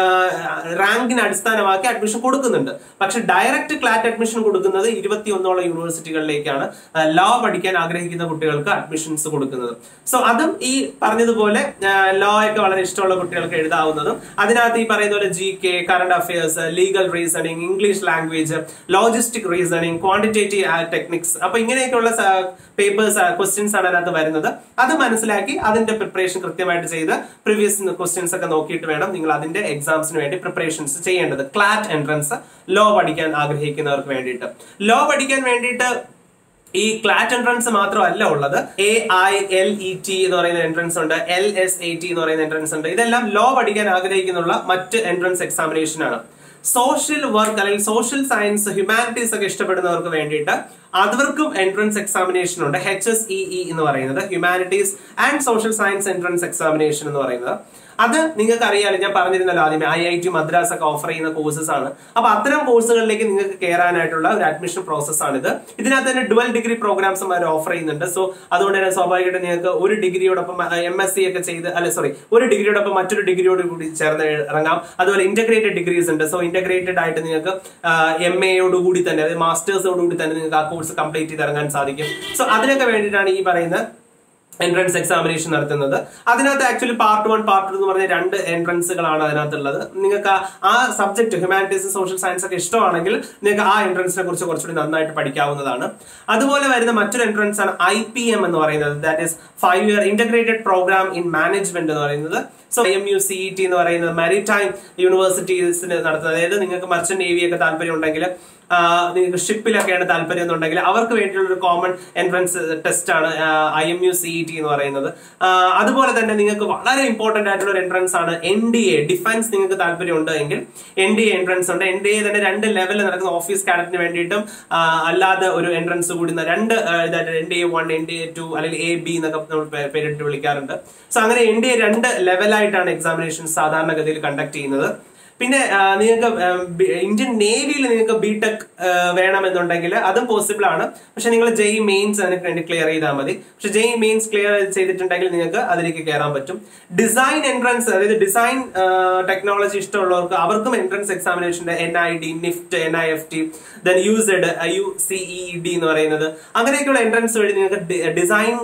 റാങ്കിനെ അടിസ്ഥാനമാക്കി അഡ്മിഷൻ കൊടുക്കുന്നുണ്ട്. പക്ഷെ ഡയറക്റ്റ് ക്ലാറ്റ് അഡ്മിഷൻ കൊടുക്കുന്നത് ഇരുപത്തി ഒന്നോളം യൂണിവേഴ്സിറ്റികളിലേക്കാണ് ലോ പഠിക്കാൻ ആഗ്രഹിക്കുന്ന കുട്ടികൾക്ക് അഡ്മിഷൻസ് കൊടുക്കുന്നത്. സോ അതും ഈ പറഞ്ഞതുപോലെ ലോ ഒക്കെ വളരെ ഇഷ്ടമുള്ള കുട്ടികൾക്ക് എഴുതാവുന്നതും, അതിനകത്ത് ഈ പറയുന്ന പോലെ G K, current affairs, legal reasoning, English language, logistic reasoning, quantitative techniques, അപ്പൊ ഇങ്ങനെയൊക്കെയുള്ള പേപ്പേഴ്സ് ക്വസ്റ്റ്യൻസ് ആണ് അതിനകത്ത് വരുന്നത്. അത് മനസ്സിലാക്കി അതിന്റെ പ്രിപ്പറേഷൻ കൃത്യമായിട്ട് ചെയ്ത് പ്രീവിയസ് ക്വസ്റ്റ്യൻസ് ഒക്കെ നോക്കിയിട്ട് വേണം നിങ്ങൾ അതിന്റെ എക്സാംസിന് വേണ്ടി പ്രിപ്പറേഷൻസ് ചെയ്യേണ്ടത്. ക്ലാറ്റ് എൻട്രൻസ് ലോ പഠിക്കാൻ ആഗ്രഹിക്കുന്നവർക്ക് വേണ്ടിയിട്ട്. ലോ പഠിക്കാൻ വേണ്ടിയിട്ട് ഈ ക്ലാറ്റ് എൻട്രൻസ് മാത്രമല്ല ഉള്ളത്, A I L E T എന്ന് പറയുന്ന എൻട്രൻസ് ഉണ്ട്, എൽ എസ് എ ടി എന്ന് പറയുന്ന എൻട്രൻസ് ഉണ്ട്. ഇതെല്ലാം ലോ പഠിക്കാൻ ആഗ്രഹിക്കുന്നുള്ള മറ്റ് എൻട്രൻസ് എക്സാമിനേഷൻ ആണ്. സോഷ്യൽ വർക്ക് അല്ലെങ്കിൽ സോഷ്യൽ സയൻസ്, ഹ്യൂമാനിറ്റീസ് ഒക്കെ ഇഷ്ടപ്പെടുന്നവർക്ക് വേണ്ടിയിട്ട് അവർക്കും എൻട്രൻസ് എക്സാമിനേഷൻ ഉണ്ട്. എച്ച് എസ് ഇ ഇ എന്ന് പറയുന്നത്, humanities and social science entrance examination എന്ന് പറയുന്നത്. അത് നിങ്ങൾക്ക് അറിയാലോ, ഞാൻ പറഞ്ഞിരുന്നല്ലോ ആദ്യമേ, ഐ ഐ ടി മദ്രാസ് ഒക്കെ ഓഫർ ചെയ്യുന്ന കോഴ്സസ് ആണ്. അപ്പൊ അത്തരം കോഴ്സുകളിലേക്ക് നിങ്ങൾക്ക് കയറാനായിട്ടുള്ള ഒരു അഡ്മിഷൻ പ്രോസസ് ആണിത്. ഇതിനകത്ത് തന്നെ ഡുവൽ ഡിഗ്രി പ്രോഗ്രാംസും അവർ ഓഫർ ചെയ്യുന്നുണ്ട്. സോ അതുകൊണ്ട് തന്നെ സ്വാഭാവികമായിട്ടും നിങ്ങൾക്ക് ഒരു ഡിഗ്രിയോടൊപ്പം എം എസ് സി ഒക്കെ ചെയ്ത്, അല്ലെ സോറി ഒരു ഡിഗ്രിയോടൊപ്പം മറ്റൊരു ഡിഗ്രിയോട് കൂടി ചേർന്ന് ഇറങ്ങാം. അതുപോലെ ഇന്റഗ്രേറ്റഡ് ഡിഗ്രീസ് ഉണ്ട്. സോ ഇന്റഗ്രേറ്റഡ് ആയിട്ട് നിങ്ങൾക്ക് എം എയോട് കൂടി തന്നെ, അതായത് മാസ്റ്റേഴ്സോട് കൂടി തന്നെ നിങ്ങൾക്ക് ആ കോഴ്സ് കംപ്ലീറ്റ് ചെയ്ത് ഇറങ്ങാൻ സാധിക്കും. സോ അതിനൊക്കെ വേണ്ടിയിട്ടാണ് ഈ പറയുന്ന എൻട്രൻസ് എക്സാമിനേഷൻ നടത്തുന്നത്. അതിനകത്ത് actually part one part two എന്ന് പറഞ്ഞ രണ്ട് എൻട്രൻസുകളാണ് അതിനകത്തുള്ളത്. നിങ്ങൾക്ക് ആ സബ്ജക്ട് ഹ്യൂമാനിറ്റീസ് സോഷ്യൽ സയൻസ് ഒക്കെ ഇഷ്ടമാണെങ്കിൽ നിങ്ങൾക്ക് ആ എൻട്രൻസിനെ കുറിച്ച് കുറച്ചുകൂടി നന്നായിട്ട് പഠിക്കാവുന്നതാണ്. അതുപോലെ വരുന്ന മറ്റൊരു എൻട്രൻസ് ആണ് ഐ പി എം എന്ന് പറയുന്നത്, that is five year integrated program in management എന്ന് പറയുന്നത്. So I M U C E T എന്ന് പറയുന്നത് മാരിടൈം യൂണിവേഴ്സിറ്റീസിന് നടത്തുന്നത്. അതായത് നിങ്ങൾക്ക് മർച്ചന്റ് നേവി ഒക്കെ താല്പര്യം ഉണ്ടെങ്കിൽ, നിങ്ങൾക്ക് ഷിപ്പിലൊക്കെയാണ് താല്പര്യം എന്നുണ്ടെങ്കിൽ അവർക്ക് വേണ്ടിയുള്ള ഒരു കോമൺ എൻട്രൻസ് ടെസ്റ്റ് ആണ് I M U C E T എന്ന് പറയുന്നത്. അതുപോലെ തന്നെ നിങ്ങൾക്ക് വളരെ ഇമ്പോർട്ടന്റ് ആയിട്ടുള്ള ഒരു എൻട്രൻസ് ആണ് എൻ ഡി എ. ഡിഫൻസ് നിങ്ങൾക്ക് താല്പര്യം ഉണ്ട് എങ്കിൽ എൻ ഡി എ എൻട്രൻസ് ഉണ്ട്. എൻ ഡി എ തന്നെ രണ്ട് ലെവലിൽ നടക്കുന്ന ഓഫീസ് കാഡറ്റിന് വേണ്ടിയിട്ടും അല്ലാതെ ഒരു എൻട്രൻസ് കൂടി രണ്ട് ഇതായിട്ട് N D A one, N D A two അല്ലെങ്കിൽ എ ബി എന്നൊക്കെ നമ്മൾ പേരിട്ട് വിളിക്കാറുണ്ട്. സോ അങ്ങനെ എൻ ഡി എ രണ്ട് ലെവലായിട്ടാണ് എക്സാമിനേഷൻ സാധാരണഗതിയിൽ കണ്ടക്ട് ചെയ്യുന്നത്. പിന്നെ നിങ്ങൾക്ക് ഇന്ത്യൻ നേവിയിൽ നിങ്ങൾക്ക് ബിടെക് വേണമെന്നുണ്ടെങ്കിൽ അതും പോസിബിൾ ആണ്. പക്ഷെ നിങ്ങൾ ജെഇ മെയിൻസ് അതിനൊക്കെ വേണ്ടി ക്ലിയർ ചെയ്താൽ മതി. പക്ഷെ ജെഇ മെയിൻസ് ക്ലിയർ ചെയ്തിട്ടുണ്ടെങ്കിൽ നിങ്ങൾക്ക് അതിലേക്ക് കയറാൻ പറ്റും. ഡിസൈൻ എൻട്രൻസ്, അതായത് ഡിസൈൻ ടെക്നോളജി ഇഷ്ടമുള്ളവർക്ക് അവർക്കും എൻട്രൻസ് എക്സാമിനേഷന്റെ N I D, NIFT, N I F T, then UCEED, U C E D എന്ന് പറയുന്നത്, അങ്ങനെയൊക്കെയുള്ള എൻട്രൻസ് വഴി നിങ്ങൾക്ക് ഡിസൈൻ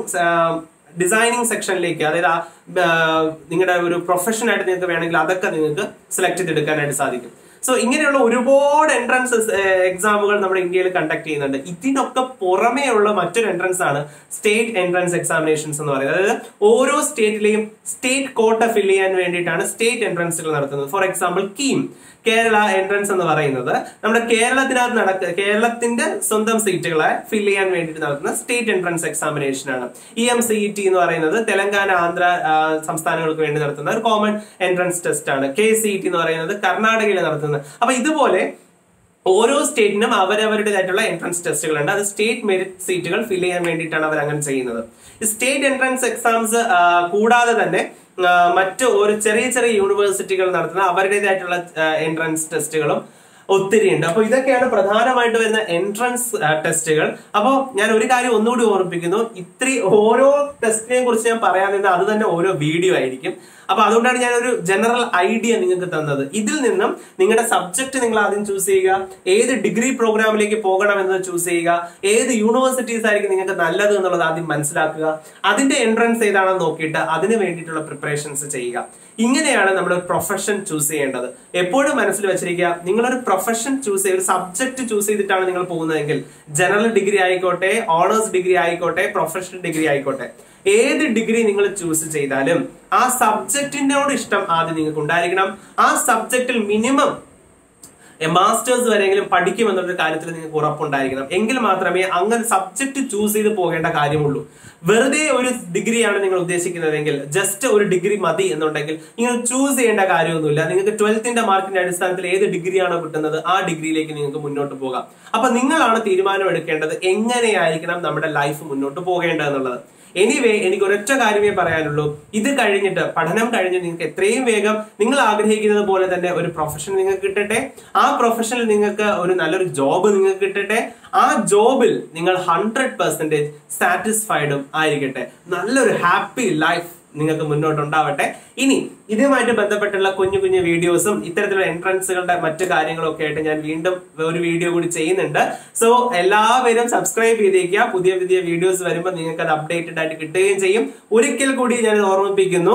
ഡിസൈനിങ് സെക്ഷനിലേക്ക്, അതായത് നിങ്ങളുടെ ഒരു പ്രൊഫഷൻ ആയിട്ട് നിങ്ങൾക്ക് വേണമെങ്കിൽ അതൊക്കെ നിങ്ങൾക്ക് സെലക്ട് ചെയ്തെടുക്കാനായിട്ട് സാധിക്കും. സോ ഇങ്ങനെയുള്ള ഒരുപാട് എൻട്രൻസ് എക്സാമുകൾ നമ്മുടെ ഇന്ത്യയിൽ കണ്ടക്ട് ചെയ്യുന്നുണ്ട്. ഇതിനൊക്കെ പുറമേ ഉള്ള മറ്റൊരു എൻട്രൻസ് ആണ് സ്റ്റേറ്റ് എൻട്രൻസ് എക്സാമിനേഷൻസ് എന്ന് പറയുന്നത്. അതായത് ഓരോ സ്റ്റേറ്റിലെയും സ്റ്റേറ്റ് കോട്ട ഫിൽ ചെയ്യാൻ വേണ്ടിയിട്ടാണ് സ്റ്റേറ്റ് എൻട്രൻസുകൾ നടത്തുന്നത്. For example KEAM, Kerala entrance എന്ന് പറയുന്നത് നമ്മുടെ കേരളത്തിനകത്ത് നടക്ക കേരളത്തിന്റെ സ്വന്തം സീറ്റുകളെ ഫിൽ ചെയ്യാൻ വേണ്ടിയിട്ട് നടത്തുന്ന സ്റ്റേറ്റ് എൻട്രൻസ് എക്സാമിനേഷൻ ആണ്. E M C E T എന്ന് പറയുന്നത് തെലങ്കാന, ആന്ധ്ര സംസ്ഥാനങ്ങൾക്ക് വേണ്ടി നടത്തുന്ന ഒരു കോമൺ എൻട്രൻസ് ടെസ്റ്റ് ആണ്. കെ സി ഇ ടി എന്ന് പറയുന്നത് കർണാടകയിൽ നടത്തുന്നത്. അപ്പൊ ഇതുപോലെ ഓരോ സ്റ്റേറ്റിനും അവരവരുടേതായിട്ടുള്ള എൻട്രൻസ് ടെസ്റ്റുകളുണ്ട്. അത് സ്റ്റേറ്റ് മെറിറ്റ് സീറ്റുകൾ ഫിൽ ചെയ്യാൻ വേണ്ടിയിട്ടാണ് അവർ അങ്ങനെ ചെയ്യുന്നത്. സ്റ്റേറ്റ് എൻട്രൻസ് എക്സാംസ് കൂടാതെ തന്നെ മറ്റ് ഒരു ചെറിയ ചെറിയ യൂണിവേഴ്സിറ്റികൾ നടത്തുന്ന അവരുടേതായിട്ടുള്ള എൻട്രൻസ് ടെസ്റ്റുകളും ഒത്തിരി ഉണ്ട്. അപ്പൊ ഇതൊക്കെയാണ് പ്രധാനമായിട്ട് വരുന്ന എൻട്രൻസ് ടെസ്റ്റുകൾ. അപ്പോൾ ഞാൻ ഒരു കാര്യം ഒന്നുകൂടി ഓർമ്മിപ്പിക്കുന്നു, ഇത്രയും ഓരോ ടെസ്റ്റിനെ കുറിച്ച് ഞാൻ പറയാൻ നിന്ന് അത് തന്നെ ഓരോ വീഡിയോ ആയിരിക്കും. അപ്പൊ അതുകൊണ്ടാണ് ഞാൻ ഒരു ജനറൽ ഐഡിയ നിങ്ങൾക്ക് തന്നത്. ഇതിൽ നിന്നും നിങ്ങളുടെ സബ്ജക്ട് നിങ്ങൾ ആദ്യം ചൂസ് ചെയ്യുക, ഏത് ഡിഗ്രി പ്രോഗ്രാമിലേക്ക് പോകണം എന്നത് ചൂസ് ചെയ്യുക, ഏത് യൂണിവേഴ്സിറ്റീസ് ആയിരിക്കും നിങ്ങൾക്ക് നല്ലത് എന്നുള്ളത് ആദ്യം മനസ്സിലാക്കുക, അതിന്റെ എൻട്രൻസ് ഏതാണെന്ന് നോക്കിയിട്ട് അതിന് വേണ്ടിയിട്ടുള്ള പ്രിപ്പറേഷൻസ് ചെയ്യുക. ഇങ്ങനെയാണ് നമ്മൾ പ്രൊഫഷൻ ചൂസ് ചെയ്യേണ്ടത്. എപ്പോഴും മനസ്സിൽ വെച്ചിരിക്കുക, നിങ്ങളൊരു പ്രൊഫഷൻ ചൂസ് ചെയ്ത് ഒരു സബ്ജക്ട് ചൂസ് ചെയ്തിട്ടാണ് നിങ്ങൾ പോകുന്നതെങ്കിൽ, ജനറൽ ഡിഗ്രി ആയിക്കോട്ടെ, ഓണേഴ്സ് ഡിഗ്രി ആയിക്കോട്ടെ, പ്രൊഫഷണൽ ഡിഗ്രി ആയിക്കോട്ടെ, ഏത് ഡിഗ്രി നിങ്ങൾ ചൂസ് ചെയ്താലും ആ സബ്ജക്റ്റിനോട് ഇഷ്ടം ആദ്യം നിങ്ങൾക്ക് ഉണ്ടായിരിക്കണം. ആ സബ്ജക്റ്റിൽ മിനിമം മാസ്റ്റേഴ്സ് വരെയെങ്കിലും പഠിക്കുമെന്നുള്ള കാര്യത്തിൽ നിങ്ങൾക്ക് ഉറപ്പുണ്ടായിരിക്കണം. എങ്കിൽ മാത്രമേ അങ്ങനെ സബ്ജക്ട് ചൂസ് ചെയ്ത് പോകേണ്ട കാര്യമുള്ളൂ. വെറുതെ ഒരു ഡിഗ്രിയാണ് നിങ്ങൾ ഉദ്ദേശിക്കുന്നതെങ്കിൽ, ജസ്റ്റ് ഒരു ഡിഗ്രി മതി എന്നുണ്ടെങ്കിൽ നിങ്ങൾ ചൂസ് ചെയ്യേണ്ട കാര്യമൊന്നുമില്ല. നിങ്ങൾക്ക് ട്വൽത്തിന്റെ മാർക്കിന്റെ അടിസ്ഥാനത്തിൽ ഏത് ഡിഗ്രിയാണോ കിട്ടുന്നത് ആ ഡിഗ്രിയിലേക്ക് നിങ്ങൾക്ക് മുന്നോട്ട് പോകാം. അപ്പൊ നിങ്ങളാണ് തീരുമാനം എടുക്കേണ്ടത് എങ്ങനെയായിരിക്കണം നമ്മുടെ ലൈഫ് മുന്നോട്ട് പോകേണ്ടത് എന്നുള്ളത്. എനിവേ, എനിക്ക് ഒരൊറ്റ കാര്യമേ പറയാനുള്ളൂ, ഇത് കഴിഞ്ഞിട്ട് പഠനം കഴിഞ്ഞ് നിങ്ങൾക്ക് എത്രയും വേഗം നിങ്ങൾ ആഗ്രഹിക്കുന്നത് പോലെ തന്നെ ഒരു പ്രൊഫഷൻ നിങ്ങൾക്ക് കിട്ടട്ടെ. ആ പ്രൊഫഷനിൽ നിങ്ങൾക്ക് ഒരു നല്ലൊരു ജോബ് നിങ്ങൾക്ക് കിട്ടട്ടെ. ആ ജോബിൽ നിങ്ങൾ ഹൺഡ്രഡ് പെർസെന്റേജ് സാറ്റിസ്ഫൈഡും ആയിരിക്കട്ടെ. നല്ലൊരു ഹാപ്പി ലൈഫ് നിങ്ങൾക്ക് മുന്നോട്ടുണ്ടാവട്ടെ. ഇനി ഇതുമായിട്ട് ബന്ധപ്പെട്ടുള്ള കുഞ്ഞു കുഞ്ഞു വീഡിയോസും ഇത്തരത്തിലുള്ള എൻട്രൻസുകളുടെ മറ്റു കാര്യങ്ങളും ഒക്കെ ആയിട്ട് ഞാൻ വീണ്ടും ഒരു വീഡിയോ കൂടി ചെയ്യുന്നുണ്ട്. സോ എല്ലാവരും സബ്സ്ക്രൈബ് ചെയ്തേക്കുക. പുതിയ പുതിയ വീഡിയോസ് വരുമ്പോൾ നിങ്ങൾക്ക് അത് അപ്ഡേറ്റഡ് ആയിട്ട് കിട്ടുകയും ചെയ്യും. ഒരിക്കൽ കൂടി ഞാൻ ഓർമ്മിപ്പിക്കുന്നു,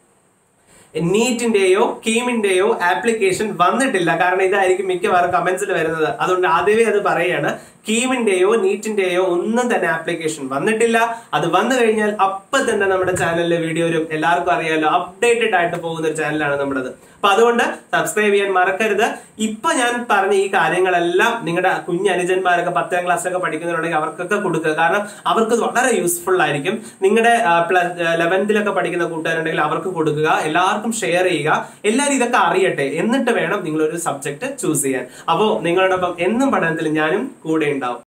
നീറ്റിന്റെയോ കീമിന്റെയോ ആപ്ലിക്കേഷൻ വന്നിട്ടില്ല. കാരണം ഇതായിരിക്കും മിക്കവാറും കമന്റ്സിൽ വരുന്നത്. അതുകൊണ്ട് ആദ്യമേ അത് പറയാണ്, കീമിന്റെയോ നീറ്റിന്റെയോ ഒന്നും തന്നെ ആപ്ലിക്കേഷൻ വന്നിട്ടില്ല. അത് വന്നു കഴിഞ്ഞാൽ അപ്പൊ തന്നെ നമ്മുടെ ചാനലിലെ വീഡിയോ വരും. എല്ലാവർക്കും അറിയാലോ, അപ്ഡേറ്റഡ് ആയിട്ട് പോകുന്ന ഒരു ചാനലാണ് നമ്മുടേത്. അപ്പൊ അതുകൊണ്ട് സബ്സ്ക്രൈബ് ചെയ്യാൻ മറക്കരുത്. ഇപ്പൊ ഞാൻ പറഞ്ഞ ഈ കാര്യങ്ങളെല്ലാം നിങ്ങളുടെ കുഞ്ഞനുജന്മാരൊക്കെ പത്താം ക്ലാസ്സിലൊക്കെ പഠിക്കുന്നുണ്ടെങ്കിൽ അവർക്കൊക്കെ കൊടുക്കുക. കാരണം അവർക്ക് വളരെ യൂസ്ഫുൾ ആയിരിക്കും. നിങ്ങളുടെ ലെവൻത്തിലൊക്കെ പഠിക്കുന്ന കൂട്ടുകാരുണ്ടെങ്കിൽ അവർക്ക് കൊടുക്കുക. എല്ലാവർക്കും ഷെയർ ചെയ്യുക. എല്ലാവരും ഇതൊക്കെ അറിയട്ടെ. എന്നിട്ട് വേണം നിങ്ങളൊരു സബ്ജക്ട് ചൂസ് ചെയ്യാൻ. അപ്പോൾ നിങ്ങളോടൊപ്പം എന്നും പഠനത്തിൽ ഞാനും കൂടെ ഉണ്ടാവും.